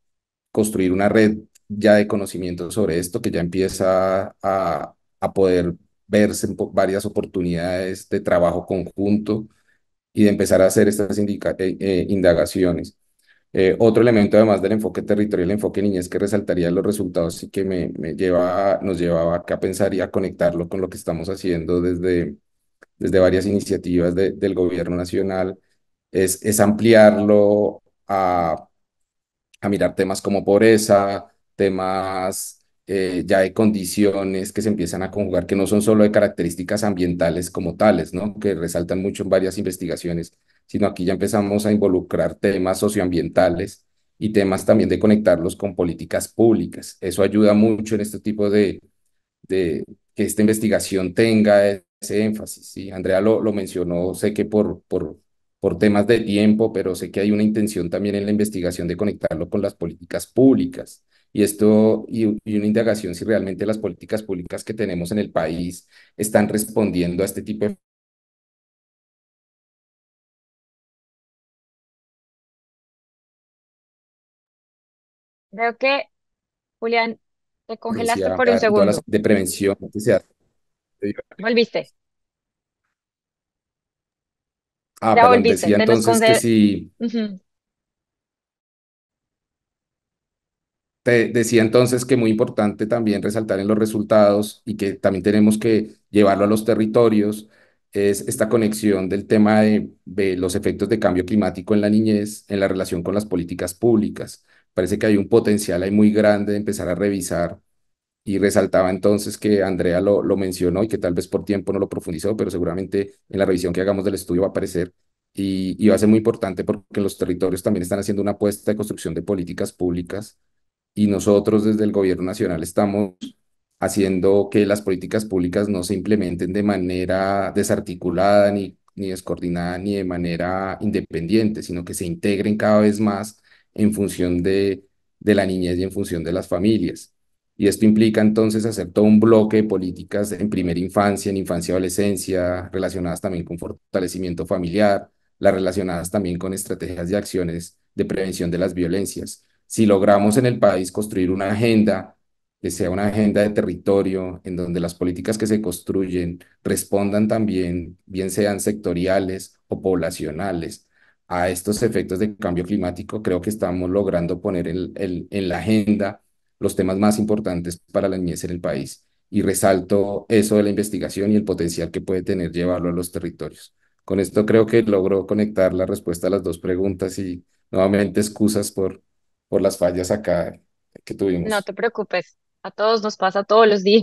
Speaker 3: construir una red ya de conocimiento sobre esto, que ya empieza a poder verse en varias oportunidades de trabajo conjunto y de empezar a hacer estas indagaciones. Otro elemento, además del enfoque territorial, el enfoque niñez, que resaltaría los resultados y que nos llevaba acá a pensar y a conectarlo con lo que estamos haciendo desde varias iniciativas del gobierno nacional, es ampliarlo a mirar temas como pobreza, temas ya de condiciones que se empiezan a conjugar, que no son solo de características ambientales como tales, ¿no? Que resaltan mucho en varias investigaciones, sino aquí ya empezamos a involucrar temas socioambientales y temas también de conectarlos con políticas públicas. Eso ayuda mucho en este tipo de que esta investigación tenga ese énfasis. Sí, Andrea lo mencionó, sé que por temas de tiempo, pero sé que hay una intención también en la investigación de conectarlo con las políticas públicas. Y una indagación si realmente las políticas públicas que tenemos en el país están respondiendo a este tipo de
Speaker 1: Creo que, Julián, te congelaste
Speaker 3: violencia
Speaker 1: por un
Speaker 3: y todas las
Speaker 1: segundo.
Speaker 3: de prevención que se hace.
Speaker 1: Volviste,
Speaker 3: Ah,
Speaker 1: ya
Speaker 3: perdón,
Speaker 1: volviste.
Speaker 3: decía entonces que si
Speaker 1: Ujú.
Speaker 3: Te decía entonces que muy importante también resaltar en los resultados y que también tenemos que llevarlo a los territorios, es esta conexión del tema de los efectos de cambio climático en la niñez en la relación con las políticas públicas. Parece que hay un potencial ahí muy grande de empezar a revisar y resaltaba entonces que Andrea lo mencionó y que tal vez por tiempo no lo profundizó, pero seguramente en la revisión que hagamos del estudio va a aparecer y va a ser muy importante porque los territorios también están haciendo una apuesta de construcción de políticas públicas y nosotros desde el gobierno nacional estamos haciendo que las políticas públicas no se implementen de manera desarticulada, ni descoordinada, ni de manera independiente, sino que se integren cada vez más en función de la niñez y en función de las familias. Y esto implica entonces hacer todo un bloque de políticas en primera infancia, en infancia y adolescencia, relacionadas también con fortalecimiento familiar, las relacionadas también con estrategias y acciones de prevención de las violencias. Si logramos en el país construir una agenda que sea una agenda de territorio en donde las políticas que se construyen respondan también, bien sean sectoriales o poblacionales, a estos efectos de cambio climático, creo que estamos logrando poner en la agenda los temas más importantes para la niñez en el país. Y resalto eso de la investigación y el potencial que puede tener llevarlo a los territorios. Con esto creo que logro conectar la respuesta a las dos preguntas y nuevamente excusas por las fallas acá que
Speaker 1: No
Speaker 3: tuvimos.
Speaker 1: te preocupes, a todos nos pasa todos los días.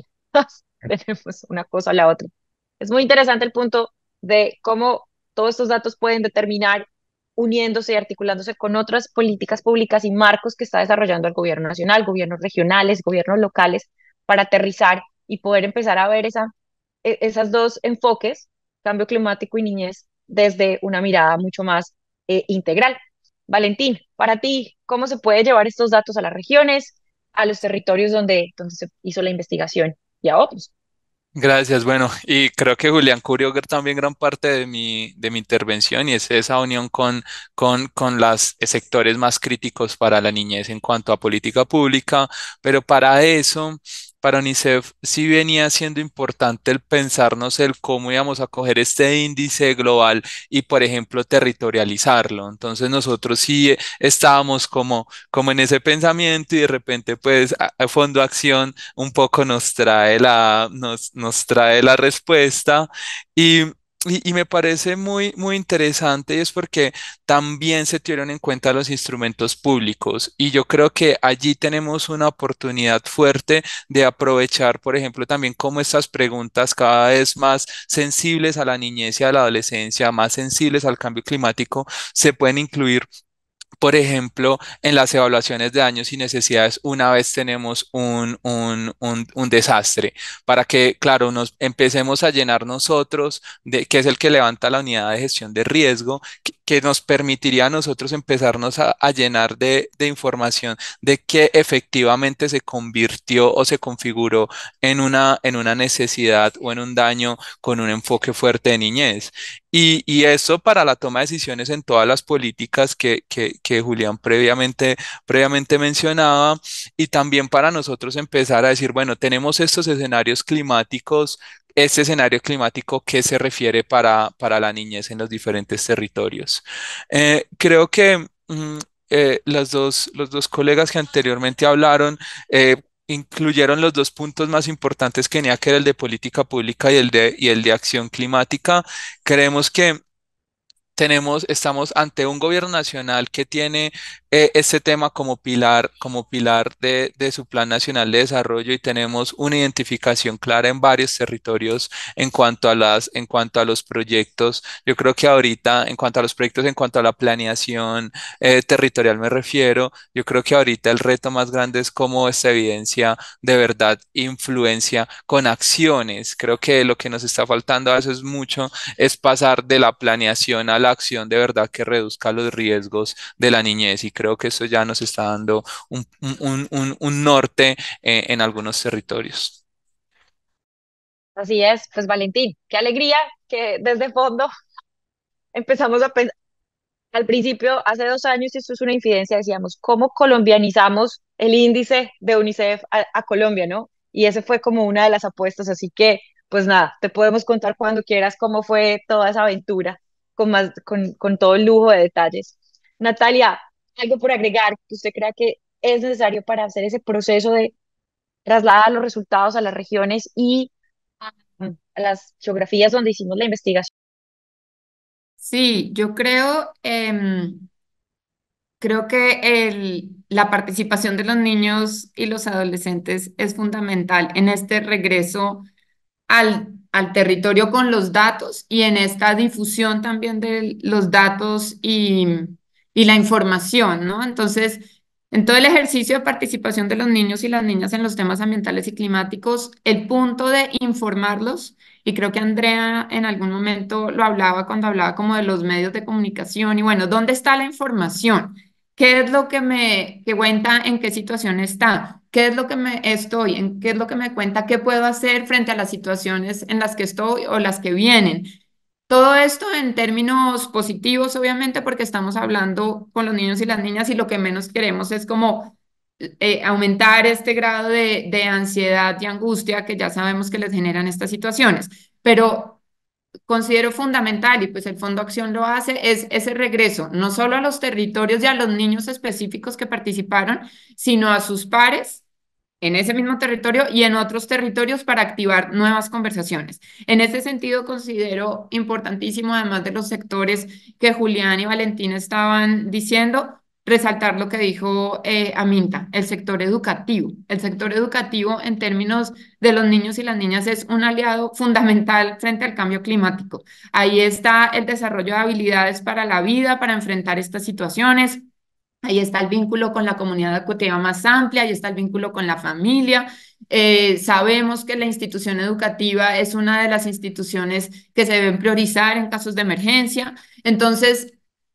Speaker 1: Tenemos una cosa a la otra. Es muy interesante el punto de cómo todos estos datos pueden determinar, uniéndose y articulándose con otras políticas públicas y marcos que está desarrollando el gobierno nacional, gobiernos regionales, gobiernos locales, para aterrizar y poder empezar a ver esas dos enfoques, cambio climático y niñez, desde una mirada mucho más integral. Valentín, para ti, ¿cómo se puede llevar estos datos a las regiones, a los territorios donde se hizo la investigación y a otros?
Speaker 5: Gracias, bueno, y creo que Julián cubrió también gran parte de mi intervención y es esa unión con los sectores más críticos para la niñez en cuanto a política pública, pero para eso, para UNICEF sí venía siendo importante el pensarnos el cómo íbamos a coger este índice global y, por ejemplo, territorializarlo. Entonces nosotros sí estábamos como en ese pensamiento y de repente, pues, a Fondo Acción un poco nos trae la respuesta y, y me parece muy interesante y es porque también se tuvieron en cuenta los instrumentos públicos y yo creo que allí tenemos una oportunidad fuerte de aprovechar, por ejemplo, también cómo estas preguntas cada vez más sensibles a la niñez y a la adolescencia, más sensibles al cambio climático, se pueden incluir por ejemplo, en las evaluaciones de daños y necesidades, una vez tenemos un desastre, para que, claro, nos empecemos a llenar nosotros, que es el que levanta la unidad de gestión de riesgo, que nos permitiría a nosotros empezarnos a llenar de información de qué efectivamente se convirtió o se configuró en una necesidad o en un daño con un enfoque fuerte de niñez. Y eso para la toma de decisiones en todas las políticas que Julián previamente mencionaba, y también para nosotros empezar a decir, bueno, tenemos estos escenarios climáticos, este escenario climático, ¿qué se refiere para la niñez en los diferentes territorios? Creo que los dos colegas que anteriormente hablaron incluyeron los dos puntos más importantes que tenía, que era el de política pública y el de acción climática. Creemos que estamos ante un gobierno nacional que tiene este tema como pilar de su Plan Nacional de Desarrollo, y tenemos una identificación clara en varios territorios en cuanto a los proyectos. Yo creo que ahorita, en cuanto a los proyectos, en cuanto a la planeación territorial me refiero, yo creo que ahorita el reto más grande es cómo esta evidencia de verdad influencia con acciones. Creo que lo que nos está faltando a veces mucho es pasar de la planeación a la acción de verdad que reduzca los riesgos de la niñez, y creo que eso ya nos está dando un norte en algunos territorios.
Speaker 1: Así es, pues Valentín, qué alegría que desde fondo empezamos a pensar. Al principio, hace 2 años, y esto es una infidencia, decíamos, ¿cómo colombianizamos el índice de UNICEF a Colombia, ¿no? Y ese fue como una de las apuestas, así que, pues nada, te podemos contar cuando quieras cómo fue toda esa aventura, con todo el lujo de detalles. Natalia, algo por agregar que usted crea que es necesario para hacer ese proceso de trasladar los resultados a las regiones y a las geografías donde hicimos la investigación.
Speaker 6: Sí, yo creo que la participación de los niños y los adolescentes es fundamental en este regreso al territorio con los datos y en esta difusión también de los datos y la información, ¿no? Entonces, en todo el ejercicio de participación de los niños y las niñas en los temas ambientales y climáticos, el punto de informarlos, y creo que Andrea en algún momento lo hablaba cuando hablaba como de los medios de comunicación, y bueno, ¿dónde está la información? ¿Qué es lo que que cuenta en qué situación está? ¿Qué es lo que en qué es lo que me cuenta? ¿Qué puedo hacer frente a las situaciones en las que estoy o las que vienen? Todo esto en términos positivos, obviamente, porque estamos hablando con los niños y las niñas y lo que menos queremos es como aumentar este grado de ansiedad y angustia que ya sabemos que les generan estas situaciones. Pero considero fundamental, y pues el Fondo Acción lo hace, es ese regreso, no solo a los territorios y a los niños específicos que participaron, sino a sus pares en ese mismo territorio y en otros territorios para activar nuevas conversaciones. En ese sentido, considero importantísimo, además de los sectores que Julián y Valentín estaban diciendo, resaltar lo que dijo Aminta, el sector educativo. El sector educativo en términos de los niños y las niñas es un aliado fundamental frente al cambio climático. Ahí está el desarrollo de habilidades para la vida, para enfrentar estas situaciones. Ahí está el vínculo con la comunidad educativa más amplia, ahí está el vínculo con la familia. Sabemos que la institución educativa es una de las instituciones que se deben priorizar en casos de emergencia. Entonces,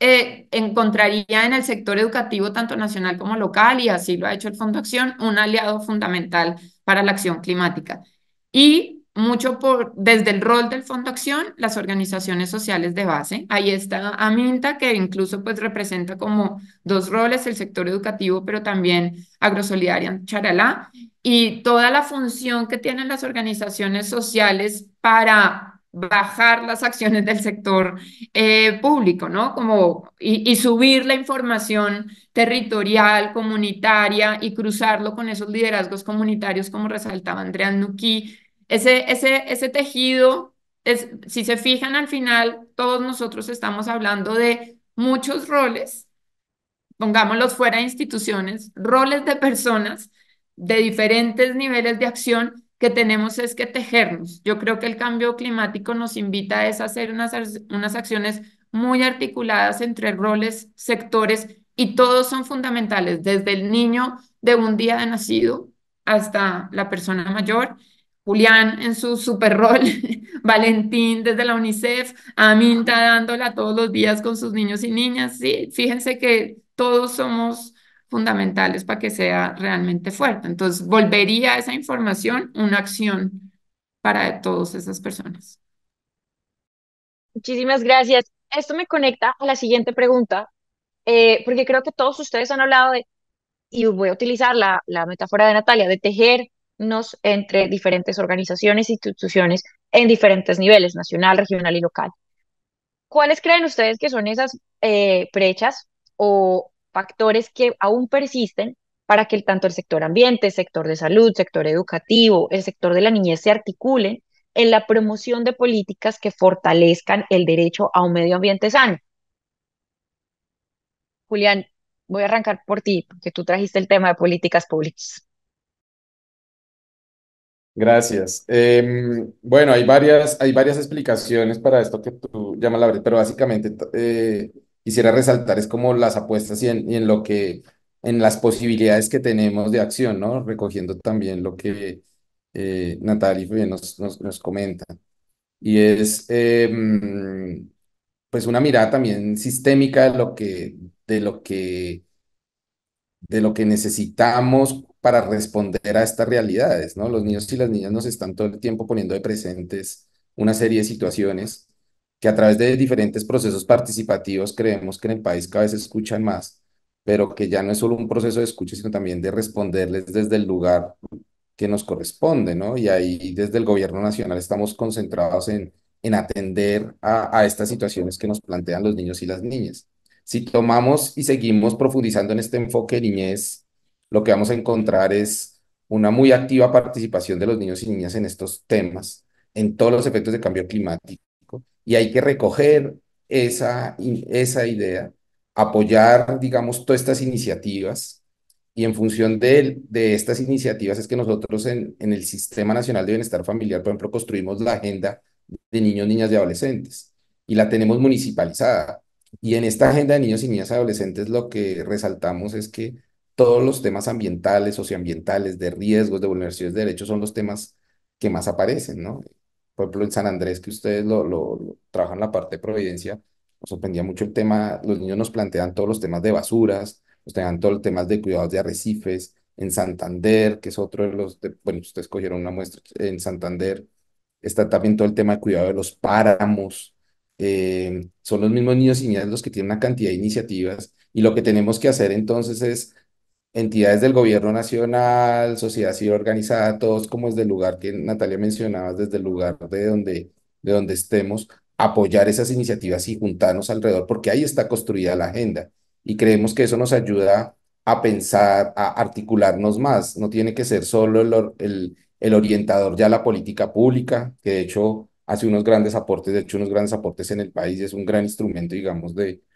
Speaker 6: encontraría en el sector educativo, tanto nacional como local, y así lo ha hecho el Fondo Acción, un aliado fundamental para la acción climática. Y mucho desde el rol del Fondo Acción, las organizaciones sociales de base. Ahí está Aminta, que incluso pues representa como dos roles, el sector educativo, pero también Agrosolidaria Charalá, y toda la función que tienen las organizaciones sociales para bajar las acciones del sector público, ¿no? Y subir la información territorial, comunitaria, y cruzarlo con esos liderazgos comunitarios, como resaltaba Andrea Nuqui. Ese tejido, si se fijan al final, todos nosotros estamos hablando de muchos roles, pongámoslos fuera de instituciones, roles de personas de diferentes niveles de acción que tenemos es que tejernos. Yo creo que el cambio climático nos invita a hacer unas acciones muy articuladas entre roles, sectores, y todos son fundamentales, desde el niño de un día de nacido hasta la persona mayor. Julián en su super rol, Valentín desde la UNICEF, Aminta dándola todos los días con sus niños y niñas. Sí, fíjense que todos somos fundamentales para que sea realmente fuerte. Entonces, volvería a esa información una acción para todas esas personas.
Speaker 1: Muchísimas gracias. Esto me conecta a la siguiente pregunta, porque creo que todos ustedes han hablado de, y voy a utilizar la metáfora de Natalia, de tejernos entre diferentes organizaciones e instituciones en diferentes niveles, nacional, regional y local. ¿Cuáles creen ustedes que son esas brechas o factores que aún persisten para que tanto el sector ambiente, sector de salud, sector educativo, el sector de la niñez se articulen en la promoción de políticas que fortalezcan el derecho a un medio ambiente sano? Julián, voy a arrancar por ti, porque tú trajiste el tema de políticas públicas.
Speaker 3: Gracias. Bueno, hay varias explicaciones para esto que tú llamas la brecha, pero básicamente quisiera resaltar es como las apuestas y en lo que, en las posibilidades que tenemos de acción, ¿no? Recogiendo también lo que Natalia y Fabián nos comentan. Y es pues una mirada también sistémica de lo que de lo que necesitamos para responder a estas realidades, ¿no? Los niños y las niñas nos están todo el tiempo poniendo de presentes una serie de situaciones que a través de diferentes procesos participativos creemos que en el país cada vez se escuchan más, pero que ya no es solo un proceso de escucha, sino también de responderles desde el lugar que nos corresponde, ¿no? Y ahí desde el gobierno nacional estamos concentrados en atender a estas situaciones que nos plantean los niños y las niñas. Si tomamos y seguimos profundizando en este enfoque de niñez, lo que vamos a encontrar es una muy activa participación de los niños y niñas en estos temas, en todos los efectos de cambio climático. Y hay que recoger esa idea, apoyar, digamos, todas estas iniciativas y en función de estas iniciativas es que nosotros en el Sistema Nacional de Bienestar Familiar, por ejemplo, construimos la agenda de niños, niñas y adolescentes y la tenemos municipalizada. Y en esta agenda de niños y niñas y adolescentes lo que resaltamos es que todos los temas ambientales, socioambientales, de riesgos, de vulneraciones de derechos son los temas que más aparecen, ¿no? Por ejemplo, en San Andrés, que ustedes lo trabajan en la parte de Providencia, nos sorprendía mucho el tema, los niños nos plantean todos los temas de basuras, nos plantean todos los temas de cuidados de arrecifes, en Santander, que es otro de bueno, ustedes cogieron una muestra, en Santander está también todo el tema de cuidado de los páramos, son los mismos niños y niñas los que tienen una cantidad de iniciativas y lo que tenemos que hacer entonces es entidades del gobierno nacional, sociedad civil organizada, todos como desde el lugar que Natalia mencionaba, desde el lugar de donde estemos, apoyar esas iniciativas y juntarnos alrededor, porque ahí está construida la agenda. Y creemos que eso nos ayuda a pensar, a articularnos más. No tiene que ser solo el orientador ya a la política pública, que de hecho hace unos grandes aportes, de hecho unos grandes aportes en el país, y es un gran instrumento, digamos,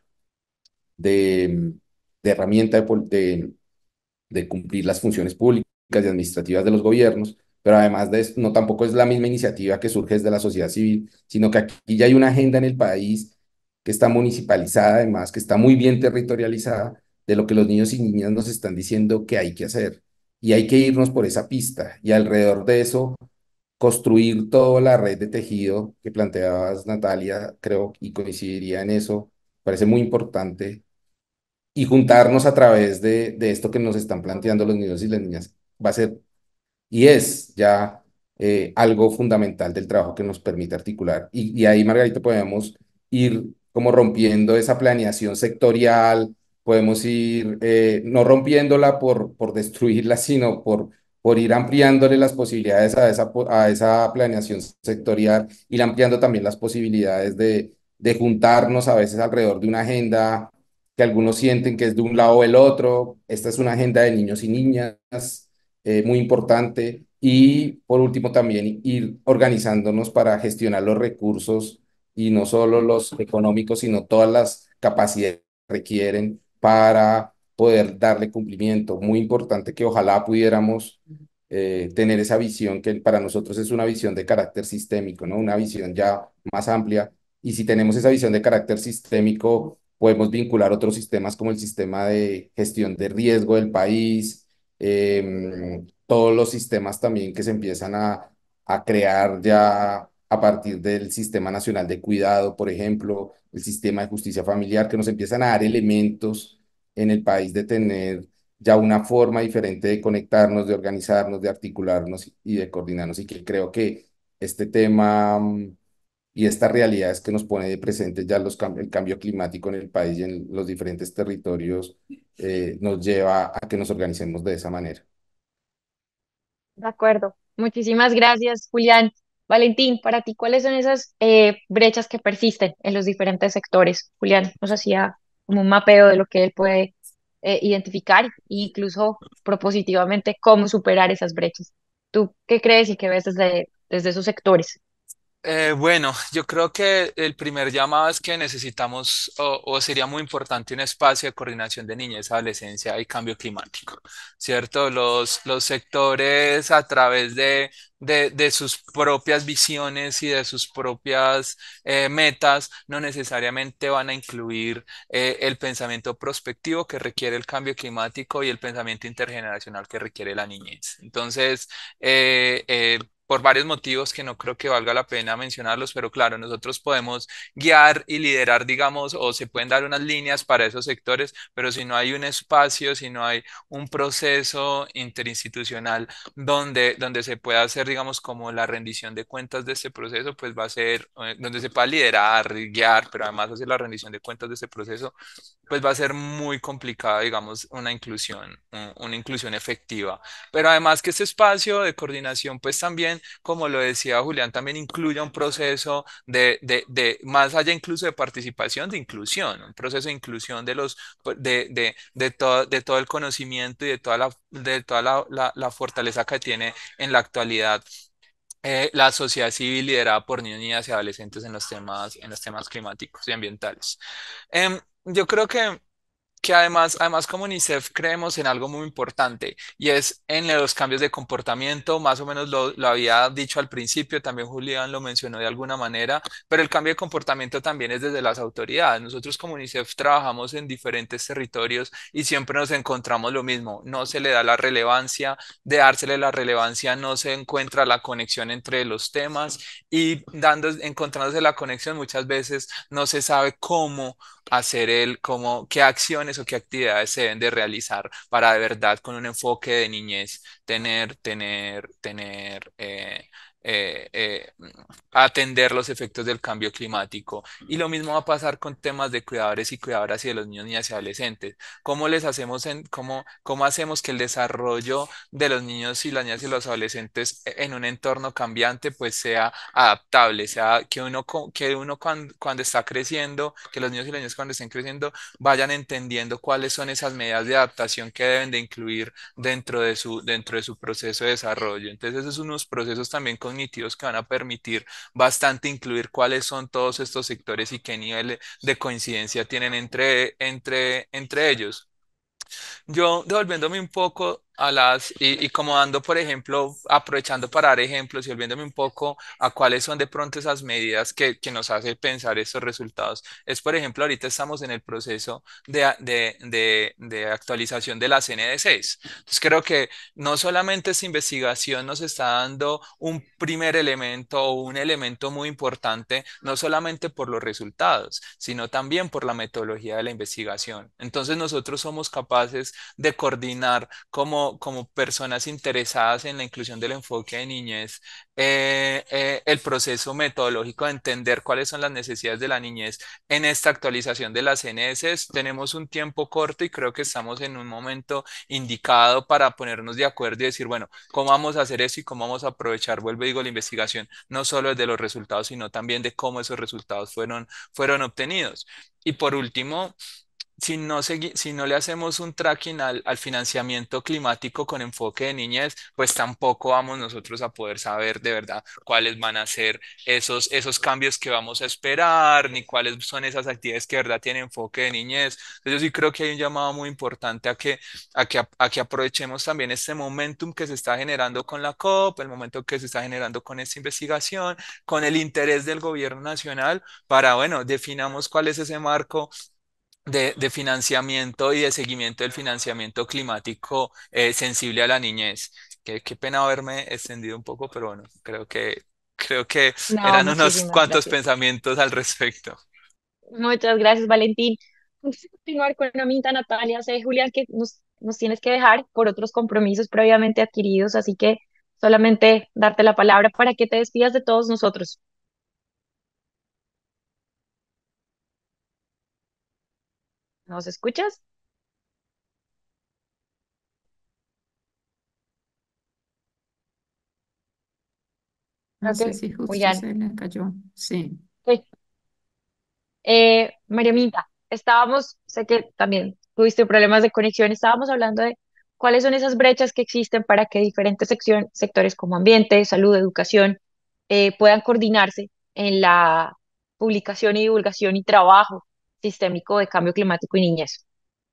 Speaker 3: de, de herramienta de cumplir las funciones públicas y administrativas de los gobiernos, pero además de esto, no tampoco es la misma iniciativa que surge desde la sociedad civil, sino que aquí ya hay una agenda en el país que está municipalizada, además, que está muy bien territorializada de lo que los niños y niñas nos están diciendo que hay que hacer. Y hay que irnos por esa pista y alrededor de eso construir toda la red de tejido que planteabas, Natalia, creo, y coincidiría en eso, parece muy importante y juntarnos a través de esto que nos están planteando los niños y las niñas va a ser y es ya algo fundamental del trabajo que nos permite articular. Y ahí, Margarita, podemos ir como rompiendo esa planeación sectorial, podemos ir no rompiéndola por destruirla, sino por ir ampliándole las posibilidades a esa planeación sectorial y ampliando también las posibilidades de juntarnos a veces alrededor de una agenda que algunos sienten que es de un lado o el otro. Esta es una agenda de niños y niñas muy importante. Y por último, también ir organizándonos para gestionar los recursos y no solo los económicos, sino todas las capacidades que requieren para poder darle cumplimiento. Muy importante que ojalá pudiéramos tener esa visión que para nosotros es una visión de carácter sistémico, ¿no? Una visión ya más amplia. Y si tenemos esa visión de carácter sistémico, podemos vincular otros sistemas como el sistema de gestión de riesgo del país, todos los sistemas también que se empiezan a crear ya a partir del Sistema Nacional de Cuidado, por ejemplo, el sistema de justicia familiar, que nos empiezan a dar elementos en el país de tener ya una forma diferente de conectarnos, de organizarnos, de articularnos y de coordinarnos. Y que creo que este tema y esta realidad es que nos pone de presente ya el cambio climático en el país y en los diferentes territorios, nos lleva a que nos organicemos de esa manera.
Speaker 1: De acuerdo. Muchísimas gracias, Julián. Valentín, para ti, ¿cuáles son esas brechas que persisten en los diferentes sectores? Julián nos hacía como un mapeo de lo que él puede identificar e incluso propositivamente cómo superar esas brechas. ¿Tú qué crees y qué ves desde esos sectores?
Speaker 5: Bueno, yo creo que el primer llamado es que necesitamos, o sería muy importante, un espacio de coordinación de niñez, adolescencia y cambio climático, ¿cierto? Los sectores a través de sus propias visiones y de sus propias metas no necesariamente van a incluir el pensamiento prospectivo que requiere el cambio climático y el pensamiento intergeneracional que requiere la niñez. Entonces, por varios motivos que no creo que valga la pena mencionarlos, pero claro, nosotros podemos guiar y liderar, digamos, o se pueden dar unas líneas para esos sectores, pero si no hay un espacio, si no hay un proceso interinstitucional donde se pueda hacer, digamos, como la rendición de cuentas de este proceso, pues va a ser donde se pueda liderar, guiar, pero además hacer la rendición de cuentas de este proceso, pues va a ser muy complicada, digamos, una inclusión efectiva. Pero además que este espacio de coordinación, pues también, como lo decía Julián, también incluya un proceso más allá incluso de participación, de inclusión, un proceso de inclusión de todo el conocimiento y de toda la fortaleza que tiene en la actualidad la sociedad civil liderada por niños, niñas y adolescentes en los temas climáticos y ambientales. Yo creo que además como UNICEF creemos en algo muy importante y es en los cambios de comportamiento, más o menos lo había dicho al principio, también Julián lo mencionó de alguna manera, pero el cambio de comportamiento también es desde las autoridades. Nosotros como UNICEF trabajamos en diferentes territorios y siempre nos encontramos lo mismo, no se le da la relevancia, de dársele la relevancia no se encuentra la conexión entre los temas y encontrándose la conexión muchas veces no se sabe cómo qué acciones o qué actividades se deben de realizar para de verdad con un enfoque de niñez tener, eh, eh, atender los efectos del cambio climático. Y lo mismo va a pasar con temas de cuidadores y cuidadoras y de los niños, niñas y adolescentes. ¿Cómo hacemos que el desarrollo de los niños y las niñas y los adolescentes en un entorno cambiante pues sea adaptable, sea que uno cuando está creciendo, que los niños y las niñas cuando estén creciendo vayan entendiendo cuáles son esas medidas de adaptación que deben de incluir dentro de su proceso de desarrollo? Entonces, esos son unos procesos también cognitivos que van a permitir bastante incluir cuáles son todos estos sectores y qué nivel de coincidencia tienen entre ellos. Yo devolviéndome un poco y como dando, por ejemplo, aprovechando para dar ejemplos y volviéndome un poco a cuáles son de pronto esas medidas que nos hace pensar estos resultados. Es, por ejemplo, ahorita estamos en el proceso de actualización de las NDCs. Entonces, creo que no solamente esta investigación nos está dando un primer elemento o un elemento muy importante, no solamente por los resultados, sino también por la metodología de la investigación. Entonces, nosotros somos capaces de coordinar como personas interesadas en la inclusión del enfoque de niñez, el proceso metodológico de entender cuáles son las necesidades de la niñez en esta actualización de las NS. Tenemos un tiempo corto y creo que estamos en un momento indicado para ponernos de acuerdo y decir, bueno, ¿cómo vamos a hacer eso y cómo vamos a aprovechar, vuelvo y digo, la investigación, no solo desde los resultados, sino también de cómo esos resultados fueron obtenidos? Y por último, si no le hacemos un tracking al financiamiento climático con enfoque de niñez, pues tampoco vamos nosotros a poder saber de verdad cuáles van a ser esos cambios que vamos a esperar, ni cuáles son esas actividades que de verdad tienen enfoque de niñez. Entonces, yo sí creo que hay un llamado muy importante a que aprovechemos también este momentum que se está generando con la COP, el momento que se está generando con esta investigación, con el interés del gobierno nacional, para, bueno, definamos cuál es ese marco de financiamiento y de seguimiento del financiamiento climático sensible a la niñez. Qué pena haberme extendido un poco, pero bueno, creo que
Speaker 1: No,
Speaker 5: eran unos
Speaker 1: muchísimas
Speaker 5: cuantos
Speaker 1: gracias.
Speaker 5: pensamientos al respecto.
Speaker 1: Muchas gracias, Valentín. Antes de continuar con la minta, Natalia, sé, Julián, que nos tienes que dejar por otros compromisos previamente adquiridos, así que solamente darte la palabra para que te despidas de todos nosotros. ¿Nos escuchas?
Speaker 6: No
Speaker 1: Creo
Speaker 6: sé
Speaker 1: que
Speaker 6: si justo
Speaker 1: Julián.
Speaker 6: se le cayó. Sí.
Speaker 1: Sí. María Minta, sé que también tuviste problemas de conexión, estábamos hablando de cuáles son esas brechas que existen para que diferentes sectores como ambiente, salud, educación, puedan coordinarse en la publicación y divulgación y trabajo sistémico de cambio climático y niñez.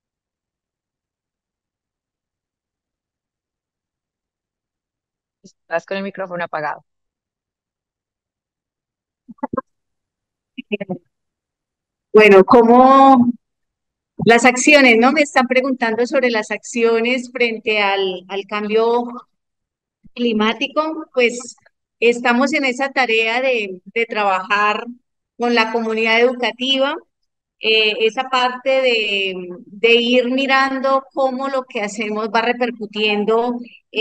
Speaker 1: Estás con el micrófono apagado.
Speaker 4: Bueno, ¿cómo las acciones, no? Me están preguntando sobre las acciones frente al cambio climático. Pues estamos en esa tarea de trabajar con la comunidad educativa, esa parte de ir mirando cómo lo que hacemos va repercutiendo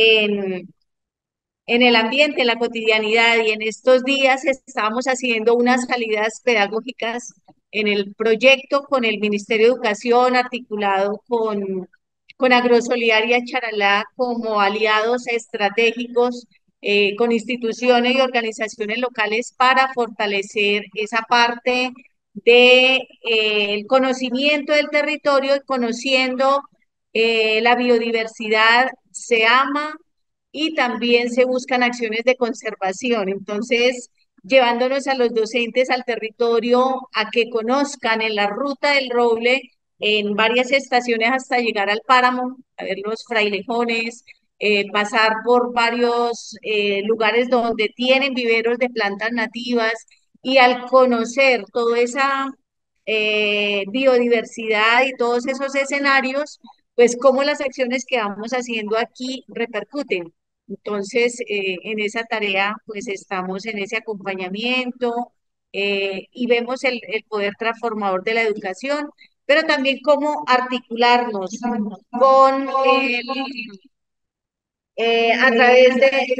Speaker 4: en el ambiente, en la cotidianidad. Y en estos días estamos haciendo unas salidas pedagógicas en el proyecto con el Ministerio de Educación, articulado con Agrosolidaria Charalá como aliados estratégicos, con instituciones y organizaciones locales para fortalecer esa parte de el conocimiento del territorio y conociendo la biodiversidad se ama y también se buscan acciones de conservación. Entonces, llevándonos a los docentes al territorio a que conozcan en la ruta del roble, en varias estaciones hasta llegar al páramo, a ver los frailejones, pasar por varios lugares donde tienen viveros de plantas nativas y al conocer toda esa biodiversidad y todos esos escenarios, pues cómo las acciones que vamos haciendo aquí repercuten. Entonces, en esa tarea, pues estamos en ese acompañamiento y vemos el poder transformador de la educación, pero también cómo articularnos con a través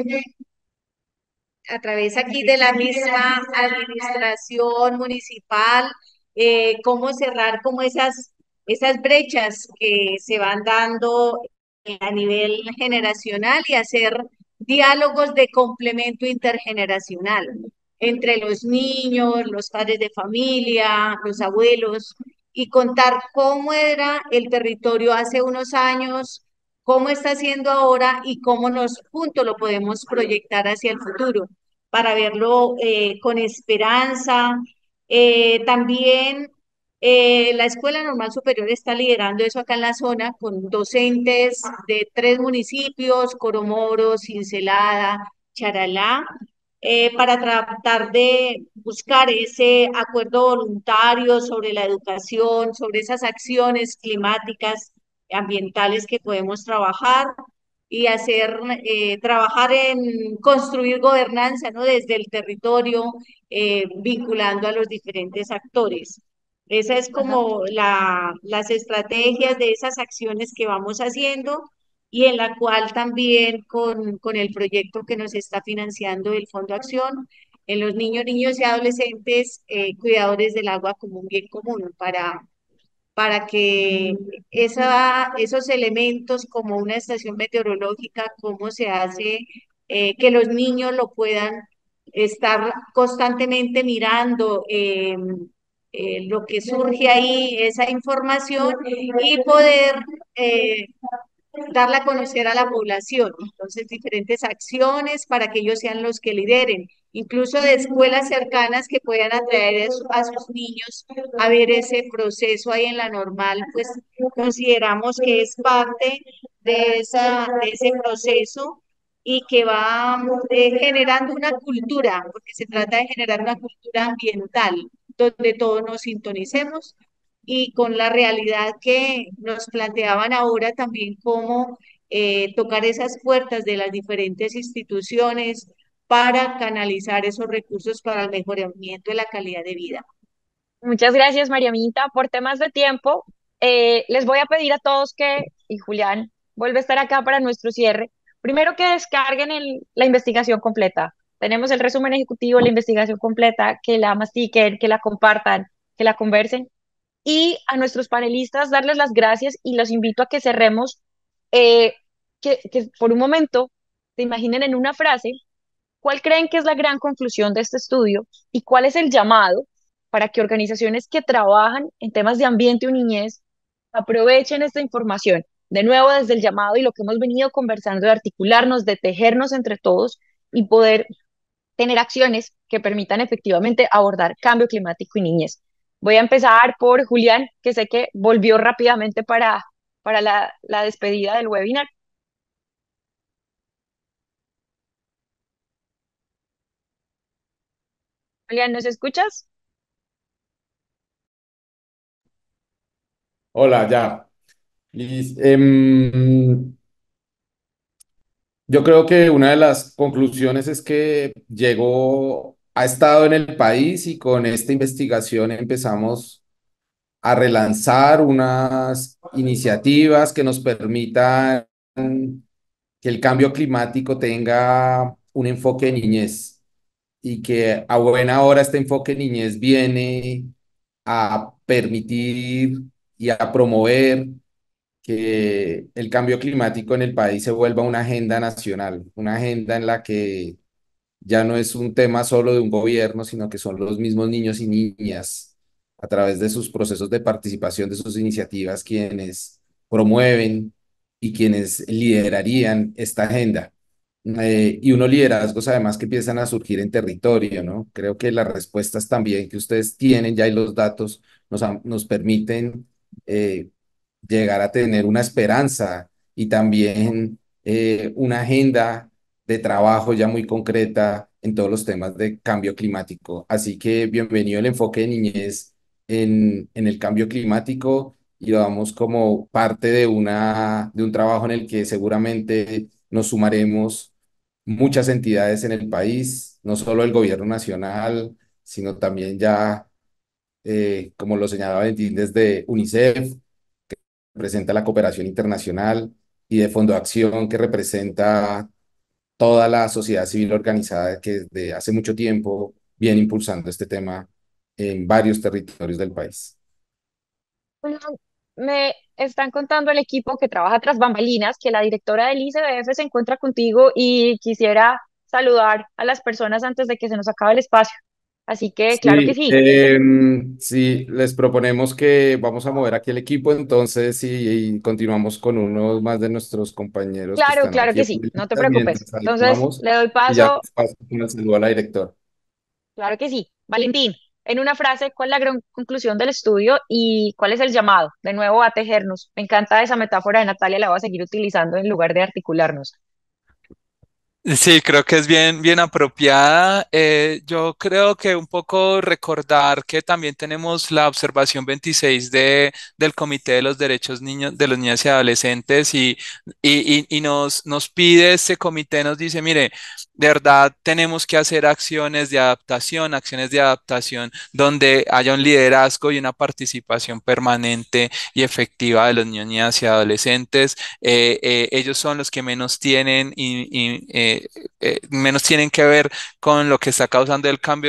Speaker 4: a través aquí de la misma administración municipal, cómo cerrar como esas brechas que se van dando a nivel generacional y hacer diálogos de complemento intergeneracional entre los niños, los padres de familia, los abuelos, y contar cómo era el territorio hace unos años, cómo está siendo ahora y cómo nos juntos lo podemos proyectar hacia el futuro para verlo con esperanza. También la Escuela Normal Superior está liderando eso acá en la zona con docentes de 3 municipios, Coromoro, Cincelada, Charalá, para tratar de buscar ese acuerdo voluntario sobre la educación, sobre esas acciones climáticas, ambientales que podemos trabajar y hacer, trabajar en construir gobernanza, ¿no? Desde el territorio, vinculando a los diferentes actores. Esa es
Speaker 1: Ajá.
Speaker 4: como las estrategias de esas acciones que vamos haciendo y en la cual también con el proyecto que nos está financiando el Fondo Acción, en los niños y adolescentes, cuidadores del agua como un bien común, para que esos elementos como una estación meteorológica, cómo se hace, que los niños lo puedan estar constantemente mirando, lo que surge ahí, esa información, y poder darla a conocer a la población. Entonces, diferentes acciones para que ellos sean los que lideren, incluso de escuelas cercanas que puedan atraer a sus niños a ver ese proceso ahí en la normal, pues consideramos que es parte de ese proceso y que va generando una cultura, porque se trata de generar una cultura ambiental donde todos nos sintonicemos y con la realidad que nos planteaban ahora también cómo tocar esas puertas de las diferentes instituciones para canalizar esos recursos para el mejoramiento de la calidad de vida.
Speaker 1: Muchas gracias, María Minta. Por temas de tiempo, les voy a pedir a todos y Julián vuelve a estar acá para nuestro cierre. Primero que descarguen la investigación completa. Tenemos el resumen ejecutivo, la investigación completa, que la mastiquen, que la compartan, que la conversen. Y a nuestros panelistas darles las gracias y los invito a que cerremos, eh, que por un momento se imaginen en una frase cuál creen que es la gran conclusión de este estudio y cuál es el llamado para que organizaciones que trabajan en temas de ambiente o niñez aprovechen esta información. De nuevo, desde el llamado y lo que hemos venido conversando de articularnos, de tejernos entre todos y poder tener acciones que permitan efectivamente abordar cambio climático y niñez. Voy a empezar por Julián, que sé que volvió rápidamente para la despedida del webinar. Julián, ¿nos escuchas?
Speaker 3: Hola, ya. Yo creo que una de las conclusiones es que ha estado en el país y con esta investigación empezamos a relanzar unas iniciativas que nos permitan que el cambio climático tenga un enfoque de niñez y que a buena hora este enfoque de niñez viene a permitir y a promover que el cambio climático en el país se vuelva una agenda nacional, una agenda en la que ya no es un tema solo de un gobierno, sino que son los mismos niños y niñas, a través de sus procesos de participación, de sus iniciativas, quienes promueven y quienes liderarían esta agenda. Y unos liderazgos además que empiezan a surgir en territorio, ¿no? Creo que las respuestas también que ustedes tienen ya y los datos nos permiten llegar a tener una esperanza y también una agenda de trabajo ya muy concreta en todos los temas de cambio climático. Así que bienvenido el enfoque de niñez en el cambio climático y lo damos como parte de un trabajo en el que seguramente nos sumaremos muchas entidades en el país, no solo el gobierno nacional, sino también ya, como lo señalaba Valentín, desde UNICEF, representa la cooperación internacional, y de Fondo Acción, que representa toda la sociedad civil organizada que desde hace mucho tiempo viene impulsando este tema en varios territorios del país.
Speaker 1: Bueno, me están contando el equipo que trabaja tras bambalinas que la directora del ICBF se encuentra contigo y quisiera saludar a las personas antes de que se nos acabe el espacio. Así que, claro que
Speaker 3: Sí,
Speaker 1: sí.
Speaker 3: sí, les proponemos que vamos a mover aquí el equipo entonces y continuamos con uno más de nuestros compañeros que
Speaker 1: Claro,
Speaker 3: están
Speaker 1: claro
Speaker 3: aquí
Speaker 1: que
Speaker 3: en
Speaker 1: sí, no te
Speaker 3: listas
Speaker 1: preocupes.
Speaker 3: mientras
Speaker 1: Entonces,
Speaker 3: adecuamos,
Speaker 1: le doy
Speaker 3: y ya
Speaker 1: paso,
Speaker 3: les paso con el saludo a la directora.
Speaker 1: claro que sí. Valentín, en una frase, ¿cuál es la gran conclusión del estudio y cuál es el llamado? De nuevo, a tejernos. Me encanta esa metáfora de Natalia, la voy a seguir utilizando en lugar de articularnos.
Speaker 5: Sí, creo que es bien, bien apropiada. Yo creo que un poco recordar que también tenemos la observación 26 del Comité de los Derechos Niños, de los Niños y Adolescentes y nos pide este comité, nos dice, mire, de verdad tenemos que hacer acciones de adaptación donde haya un liderazgo y una participación permanente y efectiva de los niños y adolescentes. Ellos son los que menos tienen menos tienen que ver con lo que está causando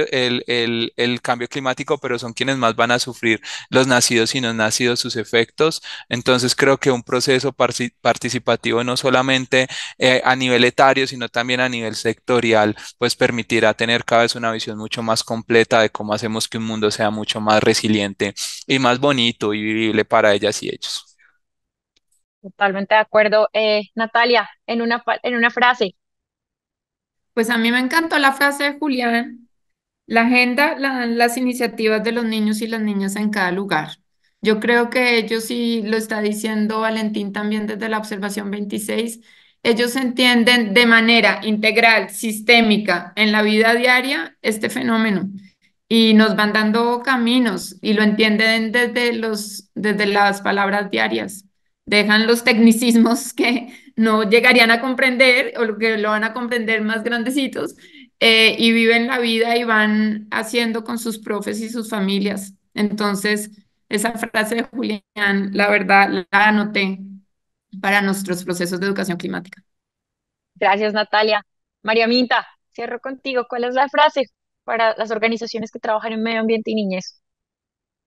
Speaker 5: el cambio climático, pero son quienes más van a sufrir los nacidos y no nacidos sus efectos. Entonces creo que un proceso participativo no solamente a nivel etario, sino también a nivel sectorial, pues permitirá tener cada vez una visión mucho más completa de cómo hacemos que un mundo sea mucho más resiliente y más bonito y vivible para ellas y ellos.
Speaker 1: Totalmente de acuerdo. Natalia, en una frase.
Speaker 6: Pues a mí me encantó la frase de Julián. La agenda la dan las iniciativas de los niños y las niñas en cada lugar. Yo creo que ellos, y lo está diciendo Valentín también desde la observación 26, ellos entienden de manera integral, sistémica, en la vida diaria este fenómeno y nos van dando caminos y lo entienden desde las palabras diarias. Dejan los tecnicismos que no llegarían a comprender o lo que lo van a comprender más grandecitos, y viven la vida y van haciendo con sus profes y sus familias. Entonces, esa frase de Julián, la verdad, la anoté para nuestros procesos de educación climática.
Speaker 1: Gracias, Natalia. María Minta, cierro contigo. ¿Cuál es la frase para las organizaciones que trabajan en medio ambiente y niñez?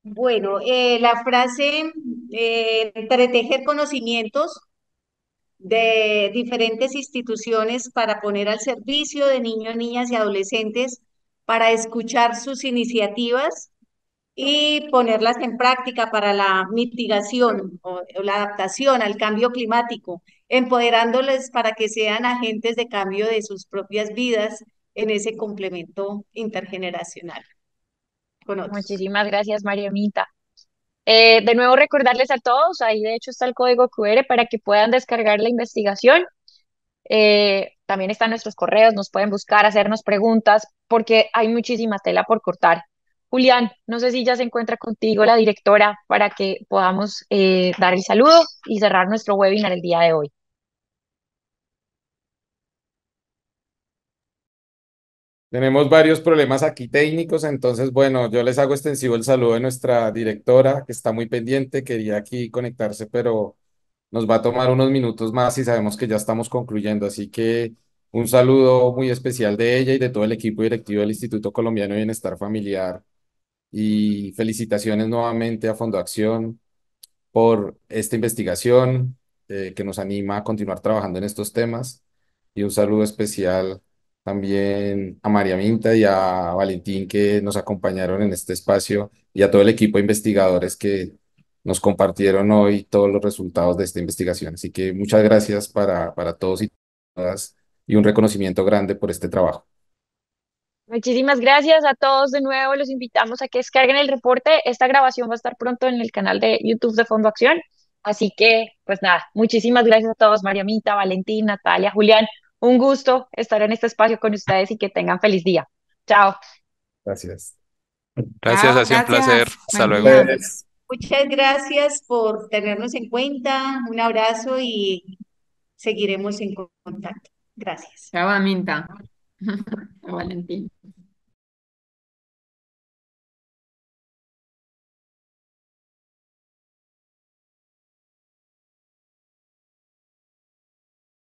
Speaker 4: Bueno, la frase entretejer conocimientos de diferentes instituciones para poner al servicio de niños, niñas y adolescentes para escuchar sus iniciativas y ponerlas en práctica para la mitigación o la adaptación al cambio climático, empoderándoles para que sean agentes de cambio de sus propias vidas en ese complemento intergeneracional con otros.
Speaker 1: Muchísimas gracias, Mariamita. De nuevo recordarles a todos, ahí de hecho está el código QR para que puedan descargar la investigación. También están nuestros correos, nos pueden buscar, hacernos preguntas, porque hay muchísima tela por cortar. Julián, no sé si ya se encuentra contigo la directora para que podamos dar el saludo y cerrar nuestro webinar el día de hoy.
Speaker 3: Tenemos varios problemas aquí técnicos, entonces, bueno, yo les hago extensivo el saludo de nuestra directora, que está muy pendiente, quería aquí conectarse, pero nos va a tomar unos minutos más y sabemos que ya estamos concluyendo, así que un saludo muy especial de ella y de todo el equipo directivo del Instituto Colombiano de Bienestar Familiar y felicitaciones nuevamente a Fondo Acción por esta investigación que nos anima a continuar trabajando en estos temas. Y un saludo especial también a María Minta y a Valentín que nos acompañaron en este espacio y a todo el equipo de investigadores que nos compartieron hoy todos los resultados de esta investigación. Así que muchas gracias para todos y todas y un reconocimiento grande por este trabajo.
Speaker 1: Muchísimas gracias a todos de nuevo. Los invitamos a que descarguen el reporte. Esta grabación va a estar pronto en el canal de YouTube de Fondo Acción. Así que, pues nada, muchísimas gracias a todos, Mariamita, Valentín, Natalia, Julián. Un gusto estar en este espacio con ustedes y que tengan feliz día. Chao.
Speaker 3: Gracias.
Speaker 5: Gracias,
Speaker 6: Chao,
Speaker 5: ha sido un placer.
Speaker 6: gracias.
Speaker 5: Hasta
Speaker 6: Buen
Speaker 5: luego.
Speaker 6: día.
Speaker 3: Pues,
Speaker 4: Muchas gracias por tenernos en cuenta. Un abrazo y seguiremos en contacto. Gracias.
Speaker 6: Chao, Aminta. Chao, Valentín.